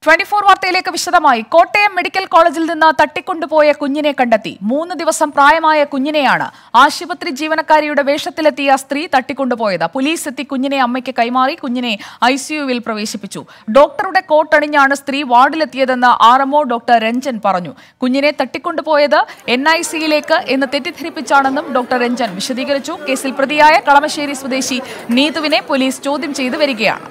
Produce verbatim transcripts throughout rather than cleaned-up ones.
Twenty-four വാർത്തയിലേക്ക് വിശദമായി. Kottayam medical കോളേജിൽ നിന്ന് തട്ടിക്കൊണ്ടുപോയ കുഞ്ഞിനെ കണ്ടെത്തി. മൂന്ന് ദിവസം പ്രായമായ കുഞ്ഞിനെയാണ് ആശുപത്രി ജീവനക്കാരിയുടെ വേഷത്തിലെത്തിയ സ്ത്രീ തട്ടിക്കൊണ്ടുപോയത്. പോലീസ് എത്തി കുഞ്ഞിനെ അമ്മയ്ക്ക് കൈമാറി കുഞ്ഞിനെ ഐസിയുവിൽ പ്രവേശിപ്പിച്ചു. ഡോക്ടറുടെ കോട്ടണിഞ്ഞാണ് സ്ത്രീ വാർഡിലെത്തിയതെന്ന് R M O doctor Ranjan പറഞ്ഞു. കുഞ്ഞിനെ തട്ടിക്കൊണ്ടുപോയത് എൻ ഐ സിയിലേക്ക് എന്ന് തെറ്റിദ്ധരിപ്പിച്ചാണെന്നും ഡോക്ടർ രഞ്ജൻ വിശദീകരിച്ചു. കേസിൽ പ്രതിയായ കളമശ്ശേരി സ്വദേശി നീതുവിനെ പോലീസ് ചോദ്യം ചെയ്തു വരികയാണ്.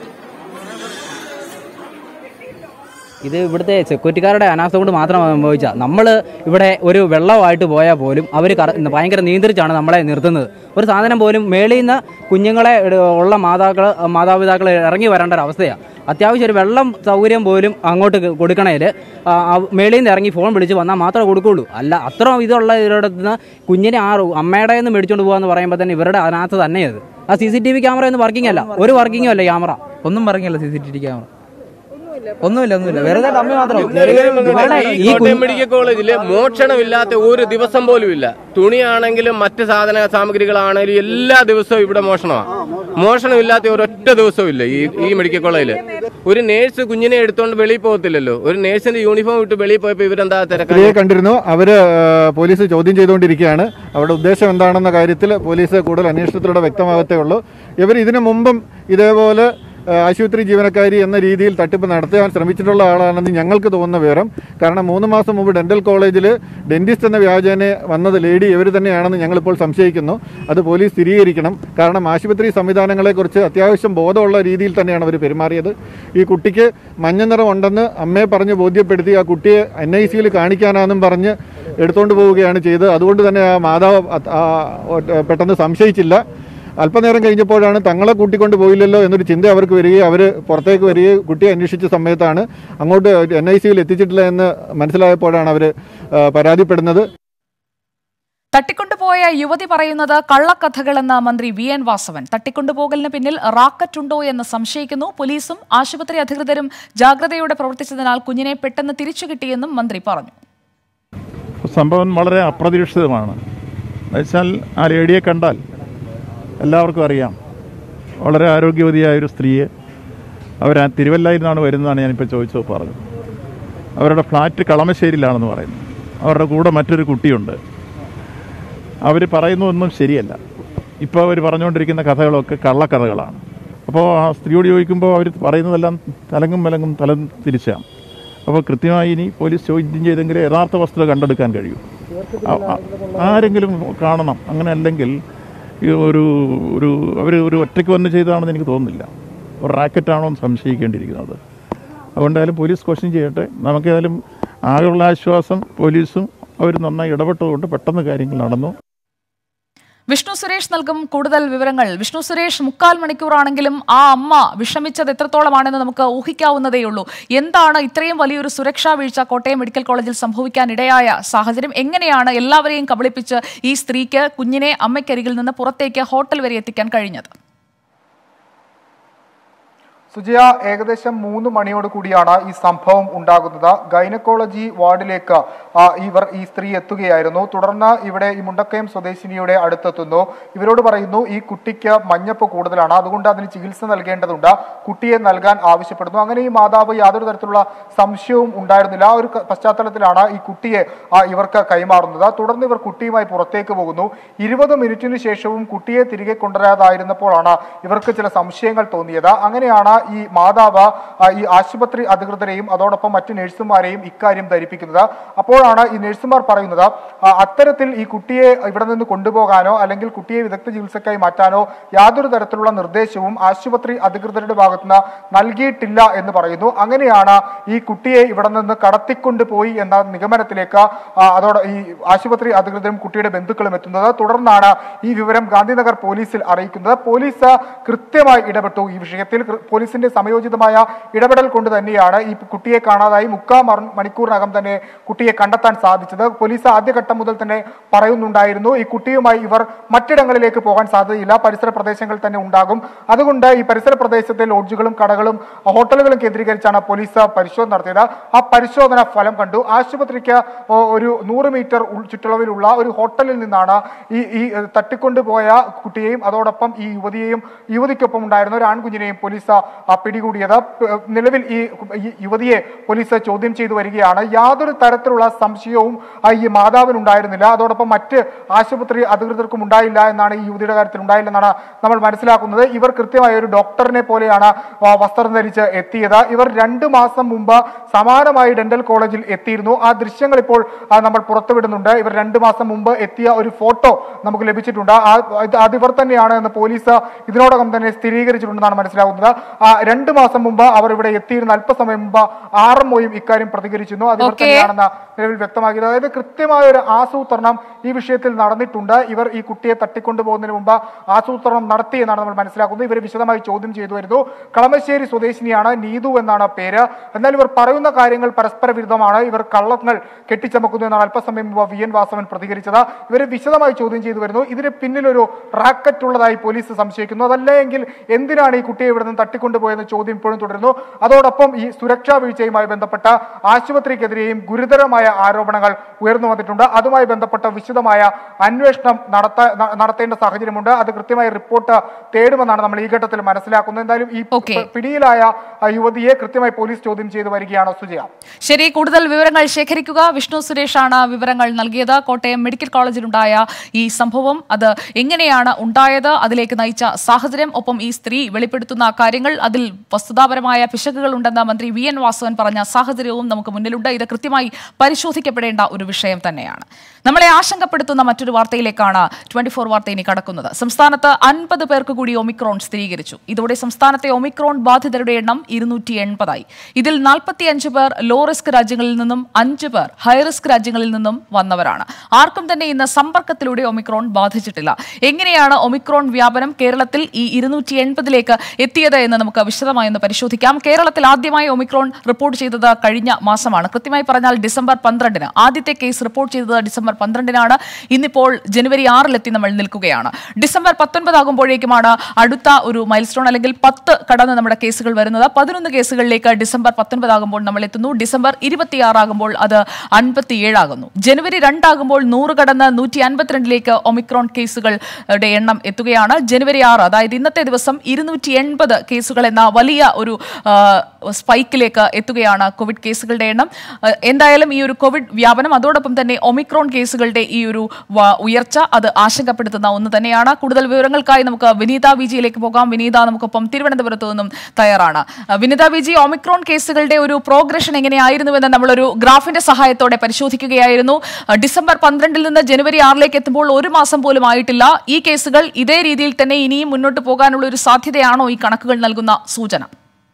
ഇത് ഇവിടുത്തെ സെക്യൂരിറ്റിക്കാരുടെ അനാസ്ഥ കൊണ്ട് മാത്രം സംഭവിച്ചാൽ നമ്മൾ ഇവിടെ ഒരു വെള്ളമായിട്ട് പോയാൽ പോലും അവർ ഭയങ്കര നിയന്ത്രിച്ചാണ് നമ്മളെ നിർത്തുന്നത്. ഒരു സാധനം പോലും മേളിൽ നിന്ന് കുഞ്ഞുങ്ങളെ ഉള്ള മാതാക്കൾ മാതാപിതാക്കൾ ഇറങ്ങി വരേണ്ട ഒരു അവസ്ഥയാണ്. അത്യാവശ്യം ഒരു വെള്ളം സൗകര്യം പോലും അങ്ങോട്ട് കൊടുക്കണേൽ മേളിൽ നിന്ന് ഇറങ്ങി ഫോൺ വിളിച്ച് വന്നാൽ മാത്രമേ കൊടുക്കുകയുള്ളൂ. അല്ല അത്ര ഇതുള്ള ഇവരുടെ നിന്ന് കുഞ്ഞിനെ ആ അമ്മയുടെ നിന്ന് മേടിച്ചുകൊണ്ട് പോകാമെന്ന് പറയുമ്പോൾ തന്നെ ഇവരുടെ അനാസ്ഥ തന്നെയത്. ആ C C T V camera ഒന്നും വർക്കിംഗ് അല്ല, ഒരു വർക്കിങ്ങും അല്ല, ക്യാമറ ഒന്നും വർക്കിംഗ് അല്ല. C C T V camera ഒന്നുമില്ല ഒന്നുമില്ല വെറുതെ ഡമ്മി മാത്രം. കോട്ടയം മെഡിക്കൽ കോളേജില് മോഷണമില്ലാത്ത ഒരു ദിവസം പോലും ഇല്ല. തുണിയാണെങ്കിലും മറ്റ് സാധന സാമഗ്രികളാണെങ്കിലും എല്ലാ ദിവസവും ഇവിടെ മോഷണമാണ്. മോഷണമില്ലാത്ത ഒരൊറ്റ ദിവസവും ഇല്ല ഈ ഈ മെഡിക്കൽ കോളേജില്. ഒരു നേഴ്സ് കുഞ്ഞിനെ എടുത്തോണ്ട് വെളിയിൽ പോകത്തില്ലല്ലോ. ഒരു നേഴ്സിന്റെ യൂണിഫോം ഇട്ട് വെളിയിൽ പോയപ്പോ ഇവരെന്താ തിരക്കാരെ കണ്ടിരുന്നു. അവര് പോലീസ് ചോദ്യം ചെയ്തുകൊണ്ടിരിക്കുകയാണ്. അവരുടെ ഉദ്ദേശം എന്താണെന്ന കാര്യത്തിൽ പോലീസ് കൂടുതൽ അന്വേഷണത്തിലൂടെ വ്യക്തമാകത്തേ ഉള്ളൂ. ഇവർ ഇതിനു മുമ്പും ഇതേപോലെ ആശുപത്രി ജീവനക്കാരി എന്ന രീതിയിൽ തട്ടിപ്പ് നടത്താൻ ശ്രമിച്ചിട്ടുള്ള ആളാണെന്ന് ഞങ്ങൾക്ക് തോന്നുന്ന വിവരം. കാരണം മൂന്ന് മാസം മുമ്പ് ഡെന്റൽ കോളേജിൽ ഡെന്റിസ്റ്റ് എന്ന വ്യാജേന വന്നത് ലേഡി ഇവർ തന്നെയാണെന്ന് ഞങ്ങളിപ്പോൾ സംശയിക്കുന്നു. അത് പോലീസ് സ്ഥിരീകരിക്കണം. കാരണം ആശുപത്രി സംവിധാനങ്ങളെക്കുറിച്ച് അത്യാവശ്യം ബോധമുള്ള രീതിയിൽ തന്നെയാണ് അവർ പെരുമാറിയത്. ഈ കുട്ടിക്ക് മഞ്ഞ നിറം ഉണ്ടെന്ന് അമ്മയെ പറഞ്ഞ് ബോധ്യപ്പെടുത്തി ആ കുട്ടിയെ എൻ ഐ സിയിൽ കാണിക്കാനാണെന്നും പറഞ്ഞ് എടുത്തുകൊണ്ട് പോവുകയാണ് ചെയ്തത്. അതുകൊണ്ട് തന്നെ ആ മാതാവ് പെട്ടെന്ന് സംശയിച്ചില്ല. അല്പനേരം കഴിഞ്ഞപ്പോഴാണ് തങ്ങളെ കൂട്ടിക്കൊണ്ട് പോയില്ലല്ലോ എന്നൊരു ചിന്ത അവർക്ക് വരികയും അവർ പുറത്തേക്ക് വരികയും കുട്ടിയെ അന്വേഷിച്ച സമയത്താണ് അങ്ങോട്ട് എൻ ഐ സിയിൽ എത്തിച്ചിട്ടില്ല എന്ന് മനസ്സിലായപ്പോഴാണ് അവർ പരാതിപ്പെടുന്നത്. തട്ടിക്കൊണ്ടുപോയ യുവതി പറയുന്നത് കള്ളക്കഥകളെന്ന മന്ത്രി വി എൻ വാസവൻ. തട്ടിക്കൊണ്ടുപോകലിന് പിന്നിൽ റാക്കറ്റ് ഉണ്ടോ എന്ന് സംശയിക്കുന്നു. പോലീസും ആശുപത്രി അധികൃതരും ജാഗ്രതയോടെ പ്രവർത്തിച്ചതിനാൽ കുഞ്ഞിനെ പെട്ടെന്ന് തിരിച്ചു കിട്ടിയെന്നും മന്ത്രി പറഞ്ഞു. സംഭവം വളരെ അപ്രതീക്ഷിതമാണ്. എന്നുവെച്ചാൽ ആ ലേഡിയെ കണ്ടാൽ എല്ലാവർക്കും അറിയാം. വളരെ ആരോഗ്യവതിയായൊരു സ്ത്രീയെ അവർ ആ തിരുവല്ലയിൽ നിന്നാണ് വരുന്നതാണ് ഞാനിപ്പോൾ ചോദിച്ചത് പറഞ്ഞു. അവരുടെ ഫ്ലാറ്റ് കളമശ്ശേരിയിലാണെന്ന് പറയുന്നു. അവരുടെ കൂടെ മറ്റൊരു കുട്ടിയുണ്ട്. അവർ പറയുന്നതൊന്നും ശരിയല്ല. ഇപ്പോൾ അവർ പറഞ്ഞുകൊണ്ടിരിക്കുന്ന കഥകളൊക്കെ കള്ളക്കഥകളാണ്. അപ്പോൾ ആ സ്ത്രീയോട് ചോദിക്കുമ്പോൾ അവർ പറയുന്നതെല്ലാം തലങ്ങും വിലങ്ങും തല തിരിച്ചാണ്. അപ്പോൾ കൃത്യമായി ഇനി പോലീസ് ചോദ്യം ചെയ്തെങ്കിൽ യഥാർത്ഥ വസ്തുത കണ്ടെടുക്കാൻ കഴിയും. ആരെങ്കിലും കാണണം. അങ്ങനെ അല്ലെങ്കിൽ ഒരു ഒരു അവർ ഒരു ഒറ്റയ്ക്ക് വന്ന് ചെയ്തതാണെന്ന് എനിക്ക് തോന്നുന്നില്ല. ഒരു റാക്കറ്റാണോ എന്ന് സംശയിക്കേണ്ടിയിരിക്കുന്നത്. അതുകൊണ്ടായാലും പോലീസ് ക്വസ്റ്റ്യൻ ചെയ്യട്ടെ. നമുക്കേതായാലും ആകെയുള്ള ആശ്വാസം പോലീസും അവർ നന്നായി ഇടപെട്ടതുകൊണ്ട് പെട്ടെന്ന് കാര്യങ്ങൾ നടന്നു. വിഷ്ണു സുരേഷ് നൽകും കൂടുതൽ വിവരങ്ങൾ. വിഷ്ണു സുരേഷ്, മുക്കാൽ മണിക്കൂറാണെങ്കിലും ആ അമ്മ വിഷമിച്ചത് എത്രത്തോളമാണെന്ന് നമുക്ക് ഊഹിക്കാവുന്നതേയുള്ളൂ. എന്താണ് ഇത്രയും വലിയൊരു സുരക്ഷാ വീഴ്ച കോട്ടയം മെഡിക്കൽ കോളേജിൽ സംഭവിക്കാനിടയായ സാഹചര്യം? എങ്ങനെയാണ് എല്ലാവരെയും കബളിപ്പിച്ച് ഈ സ്ത്രീക്ക് കുഞ്ഞിനെ അമ്മയ്ക്കരികിൽ നിന്ന് പുറത്തേക്ക് ഹോട്ടൽ വരെ എത്തിക്കാൻ കഴിഞ്ഞത്? സുജയ, ഏകദേശം മൂന്ന് മണിയോട് കൂടിയാണ് ഈ സംഭവം ഉണ്ടാകുന്നത്. ഗൈനക്കോളജി വാർഡിലേക്ക് ഇവർ ഈ സ്ത്രീ എത്തുകയായിരുന്നു. തുടർന്ന് ഇവിടെ ഈ മുണ്ടക്കയം സ്വദേശിനിയുടെ അടുത്തെത്തുന്നു. ഇവരോട് പറയുന്നു ഈ കുട്ടിക്ക് മഞ്ഞപ്പ് കൂടുതലാണ്, അതുകൊണ്ട് അതിന് ചികിത്സ നൽകേണ്ടതുണ്ട്, കുട്ടിയെ നൽകാൻ ആവശ്യപ്പെടുന്നു. അങ്ങനെ ഈ മാതാവ് യാതൊരു തരത്തിലുള്ള സംശയവും ഉണ്ടായിരുന്നില്ല. ആ ഒരു പശ്ചാത്തലത്തിലാണ് ഈ കുട്ടിയെ ഇവർക്ക് കൈമാറുന്നത്. തുടർന്ന് ഇവർ കുട്ടിയുമായി പുറത്തേക്ക് പോകുന്നു. ഇരുപത് മിനിറ്റിന് ശേഷവും കുട്ടിയെ തിരികെ കൊണ്ടുവരാതായിരുന്നപ്പോഴാണ് ഇവർക്ക് ചില സംശയങ്ങൾ തോന്നിയത്. അങ്ങനെയാണ് ഈ മാതാവ് ഈ ആശുപത്രി അധികൃതരെയും അതോടൊപ്പം മറ്റു നഴ്സുമാരെയും ഇക്കാര്യം ധരിപ്പിക്കുന്നത്. അപ്പോഴാണ് ഈ നഴ്സുമാർ പറയുന്നത് അത്തരത്തിൽ ഈ കുട്ടിയെ ഇവിടെ നിന്ന് കൊണ്ടുപോകാനോ അല്ലെങ്കിൽ കുട്ടിയെ വിദഗ്ധ ചികിത്സക്കായി മാറ്റാനോ യാതൊരു തരത്തിലുള്ള നിർദ്ദേശവും ആശുപത്രി അധികൃതരുടെ ഭാഗത്തുനിന്ന് നൽകിയിട്ടില്ല എന്ന് പറയുന്നു. അങ്ങനെയാണ് ഈ കുട്ടിയെ ഇവിടെ നിന്ന് കടത്തിക്കൊണ്ടുപോയി എന്ന നിഗമനത്തിലേക്ക് അതോടെ ഈ ആശുപത്രി അധികൃതരും കുട്ടിയുടെ ബന്ധുക്കളും എത്തുന്നത്. തുടർന്നാണ് ഈ വിവരം ഗാന്ധിനഗർ പോലീസിൽ അറിയിക്കുന്നത്. പോലീസ് കൃത്യമായി ഇടപെട്ടു ഈ വിഷയത്തിൽ. പോലീസിന്റെ സമയോചിതമായ ഇടപെടൽ കൊണ്ട് തന്നെയാണ് ഈ കുട്ടിയെ കാണാതായി മുക്കാൽ മണിക്കൂറിനകം തന്നെ കുട്ടിയെ കണ്ടെത്താൻ സാധിച്ചത്. പോലീസ് ആദ്യഘട്ടം മുതൽ തന്നെ പറയുന്നുണ്ടായിരുന്നു ഈ കുട്ടിയുമായി ഇവർ മറ്റിടങ്ങളിലേക്ക് പോകാൻ സാധ്യതയില്ല, പരിസര പ്രദേശങ്ങളിൽ തന്നെ ഉണ്ടാകും. അതുകൊണ്ട് ഈ പരിസര പ്രദേശത്തെ ലോഡ്ജുകളും കടകളും ഹോട്ടലുകളും കേന്ദ്രീകരിച്ചാണ് പോലീസ് പരിശോധന നടത്തിയത്. ആ പരിശോധന ഫലം കണ്ടു. ആശുപത്രിക്ക് ഒരു നൂറ് മീറ്റർ ചുറ്റളവിലുള്ള ഒരു ഹോട്ടലിൽ നിന്നാണ് ഈ ഈ തട്ടിക്കൊണ്ടുപോയ കുട്ടിയെയും അതോടൊപ്പം ഈ യുവതിയെയും യുവതിക്കൊപ്പം ഉണ്ടായിരുന്ന ഒരു ആൺകുഞ്ഞിനെയും പോലീസ് പിടികൂടിയത്. നിലവിൽ ഈ യുവതിയെ പോലീസ് ചോദ്യം ചെയ്തു വരികയാണ്. യാതൊരു തരത്തിലുള്ള സംശയവും ഈ മാതാവിനുണ്ടായിരുന്നില്ല. അതോടൊപ്പം മറ്റ് ആശുപത്രി അധികൃതർക്കും ഉണ്ടായില്ല എന്നാണ് ഈ യുവതിയുടെ കാര്യത്തിൽ ഉണ്ടായില്ലെന്നാണ് നമ്മൾ മനസ്സിലാക്കുന്നത്. ഇവർ കൃത്യമായ ഒരു ഡോക്ടറിനെ പോലെയാണ് വസ്ത്രം ധരിച്ച് എത്തിയത്. ഇവർ രണ്ടു മാസം മുമ്പ് സമാനമായി ഡെന്റൽ കോളേജിൽ എത്തിയിരുന്നു. ആ ദൃശ്യങ്ങൾ ഇപ്പോൾ നമ്മൾ പുറത്തുവിടുന്നുണ്ട്. ഇവർ രണ്ടു മാസം മുമ്പ് എത്തിയ ഒരു ഫോട്ടോ നമുക്ക് ലഭിച്ചിട്ടുണ്ട്. അത് ഇവർ തന്നെയാണ് എന്ന് പോലീസ് ഇതിനോടകം തന്നെ സ്ഥിരീകരിച്ചിട്ടുണ്ടെന്നാണ് മനസ്സിലാകുന്നത്. രണ്ടു മാസം മുമ്പ് അവർ ഇവിടെ എത്തിയിരുന്ന അല്പസമയം മുമ്പ് ആർ എം ഒയും ഇക്കാര്യം പ്രതികരിച്ചിരുന്നു. അത് ഇവർ തന്നെയാണെന്ന് നിലവിൽ വ്യക്തമാക്കിയത്. അതായത് കൃത്യമായ ഒരു ആസൂത്രണം ഈ വിഷയത്തിൽ നടന്നിട്ടുണ്ട്. ഇവർ ഈ കുട്ടിയെ തട്ടിക്കൊണ്ടുപോകുന്നതിന് മുമ്പ് ആസൂത്രണം നടത്തി എന്നാണ് നമ്മൾ മനസ്സിലാക്കുന്നത്. ഇവർ വിശദമായി ചോദ്യം ചെയ്തു വരുന്നു. കളമശ്ശേരി സ്വദേശിനിയാണ്, നീതു എന്നാണ് പേര്. എന്നാൽ ഇവർ പറയുന്ന കാര്യങ്ങൾ പരസ്പര വിരുദ്ധമാണ്. ഇവർ കള്ളങ്ങൾ കെട്ടിച്ചമക്കുന്നു എന്നാണ് അല്പസമയം മുമ്പ് വി എൻ വാസവൻ പ്രതികരിച്ചത്. ഇവരെ വിശദമായി ചോദ്യം ചെയ്തു വരുന്നു. ഇതിന് പിന്നിലൊരു റാക്കറ്റ് ഉള്ളതായി പോലീസ് സംശയിക്കുന്നു. അതല്ലെങ്കിൽ എന്തിനാണ് ഈ കുട്ടിയെ ഇവിടെ നിന്ന് തട്ടിക്കൊണ്ടുപോയെന്ന ചോദ്യം ഇപ്പോഴും തുടരുന്നു. അതോടൊപ്പം ഈ സുരക്ഷാ വീഴ്ചയുമായി ബന്ധപ്പെട്ട ആശുപത്രിക്കെതിരെയും ഗുരുതരമായ ആരോപണങ്ങൾ ഉയർന്നു വന്നിട്ടുണ്ട്. അതുമായി ബന്ധപ്പെട്ട വിശദമായ അന്വേഷണം നടത്ത നടത്തേണ്ട സാഹചര്യമുണ്ട്. അത് കൃത്യമായ റിപ്പോർട്ട് തേടുമെന്നാണ് നമ്മൾ ഈ ഘട്ടത്തിൽ മനസ്സിലാക്കുന്നത്. എന്തായാലും ഈ പിടിയിലായ യുവതിയെ കൃത്യമായി പോലീസ് ചോദ്യം ചെയ്തു വരികയാണ്. സുജയ, ശരി, കൂടുതൽ വിവരങ്ങൾ ശേഖരിക്കുക. വിഷ്ണു സുരേഷാണ് വിവരങ്ങൾ നൽകിയത്. കോട്ടയം മെഡിക്കൽ കോളേജിലുണ്ടായ ഈ സംഭവം, അത് എങ്ങനെയാണ് ഉണ്ടായത്, അതിലേക്ക് നയിച്ച സാഹചര്യം, ഒപ്പം ഈ സ്ത്രീ വെളിപ്പെടുത്തുന്ന കാര്യങ്ങൾ, അതിൽ വസ്തുതാപരമായ പിശകുകൾ ഉണ്ടെന്ന് മന്ത്രി വി എൻ വാസവൻ പറഞ്ഞ സാഹചര്യവും നമുക്ക് മുന്നിലുണ്ട്. ഇത് കൃത്യമായി പരിശോധിക്കപ്പെടേണ്ട ഒരു വിഷയം തന്നെയാണ്. നമ്മളെ ആശങ്കപ്പെടുത്തുന്ന മറ്റൊരു വാർത്തയിലേക്കാണ് ട്വന്റി ഫോർ വാർത്ത ഇനി കടക്കുന്നത്. സംസ്ഥാനത്ത് അൻപത് പേർക്ക് കൂടി ഒമിക്രോൺ സ്ഥിരീകരിച്ചു. ഇതോടെ സംസ്ഥാനത്തെ ഒമിക്രോൺ ബാധിതരുടെ എണ്ണം ഇരുന്നൂറ്റി എൺപതായി. ഇതിൽ നാൽപ്പത്തിയഞ്ച് പേർ ലോ റിസ്ക് രാജ്യങ്ങളിൽ നിന്നും അഞ്ച് പേർ ഹൈറിസ്ക് രാജ്യങ്ങളിൽ നിന്നും വന്നവരാണ്. ആർക്കും തന്നെ ഇന്ന് സമ്പർക്കത്തിലൂടെ ഒമിക്രോൺ ബാധിച്ചിട്ടില്ല. എങ്ങനെയാണ് ഒമിക്രോൺ വ്യാപനം കേരളത്തിൽ ഈ ഇരുന്നൂറ്റി എൺപതിലേക്ക് എത്തിയത് എന്ന് നമുക്ക് വിശദമായി ഒന്ന് പരിശോധിക്കാം. കേരളത്തിൽ ആദ്യമായി ഒമിക്രോൺ റിപ്പോർട്ട് ചെയ്തത് കഴിഞ്ഞ മാസമാണ്. കൃത്യമായി പറഞ്ഞാൽ ഡിസംബർ പന്ത്രണ്ടിന് ആദ്യത്തെ കേസ് റിപ്പോർട്ട് ചെയ്തത് ഡിസംബർ പന്ത്രണ്ടിനാണ്. ഇന്നിപ്പോൾ ജനുവരി ആറിലെത്തി നമ്മൾ നിൽക്കുകയാണ്. ഡിസംബർ പത്തൊൻപതാകുമ്പോഴേക്കുമാണ് അടുത്ത ഒരു മൈൽ സ്റ്റോൺ, അല്ലെങ്കിൽ പത്ത് കടന്ന് നമ്മുടെ കേസുകൾ വരുന്നത്. പതിനൊന്ന് കേസുകളിലേക്ക് ഡിസംബർ പത്തൊൻപതാകുമ്പോൾ നമ്മൾ എത്തുന്നു. ഡിസംബർ ഇരുപത്തിയാറാകുമ്പോൾ അത് അൻപത്തിയേഴാകുന്നു. ജനുവരി രണ്ടാകുമ്പോൾ നൂറ് കടന്ന് നൂറ്റി അൻപത്തിരണ്ടിലേക്ക് ഒമിക്രോൺ കേസുകളുടെ എണ്ണം എത്തുകയാണ്. ജനുവരി ആറ്, അതായത് ഇന്നത്തെ ദിവസം ഇരുന്നൂറ്റി എൺപത് കേസുകൾ എന്ന വലിയ ഒരു സ്പൈക്കിലേക്ക് എത്തുകയാണ് കോവിഡ് കേസുകളുടെ എണ്ണം. എന്തായാലും ഈ ഒരു കോവിഡ് വ്യാപനം, അതോടൊപ്പം തന്നെ ഒമിക്രോൺ കേസുകളുടെ ഈ ഒരു ഉയർച്ച, അത് ആശങ്കപ്പെടുത്തുന്ന ഒന്ന് തന്നെയാണ്. കൂടുതൽ വിവരങ്ങൾക്കായി നമുക്ക് വിനീത വിജിയിലേക്ക് പോകാം. വിനീത നമുക്കൊപ്പം തിരുവനന്തപുരത്തു നിന്നും തയ്യാറാണ്. വിനീത വിജി, ഒമിക്രോൺ കേസുകളുടെ ഒരു പ്രോഗ്രഷൻ എങ്ങനെയായിരുന്നുവെന്ന് നമ്മളൊരു ഗ്രാഫിന്റെ സഹായത്തോടെ പരിശോധിക്കുകയായിരുന്നു. ഡിസംബർ പന്ത്രണ്ടിൽ നിന്ന് ജനുവരി ആറിലേക്ക് എത്തുമ്പോൾ ഒരു മാസം പോലും ആയിട്ടില്ല. ഈ കേസുകൾ ഇതേ രീതിയിൽ തന്നെ ഇനിയും മുന്നോട്ട് പോകാനുള്ള ഒരു സാധ്യതയാണോ ഈ കണക്കുകൾ നൽകുന്ന സൂചന?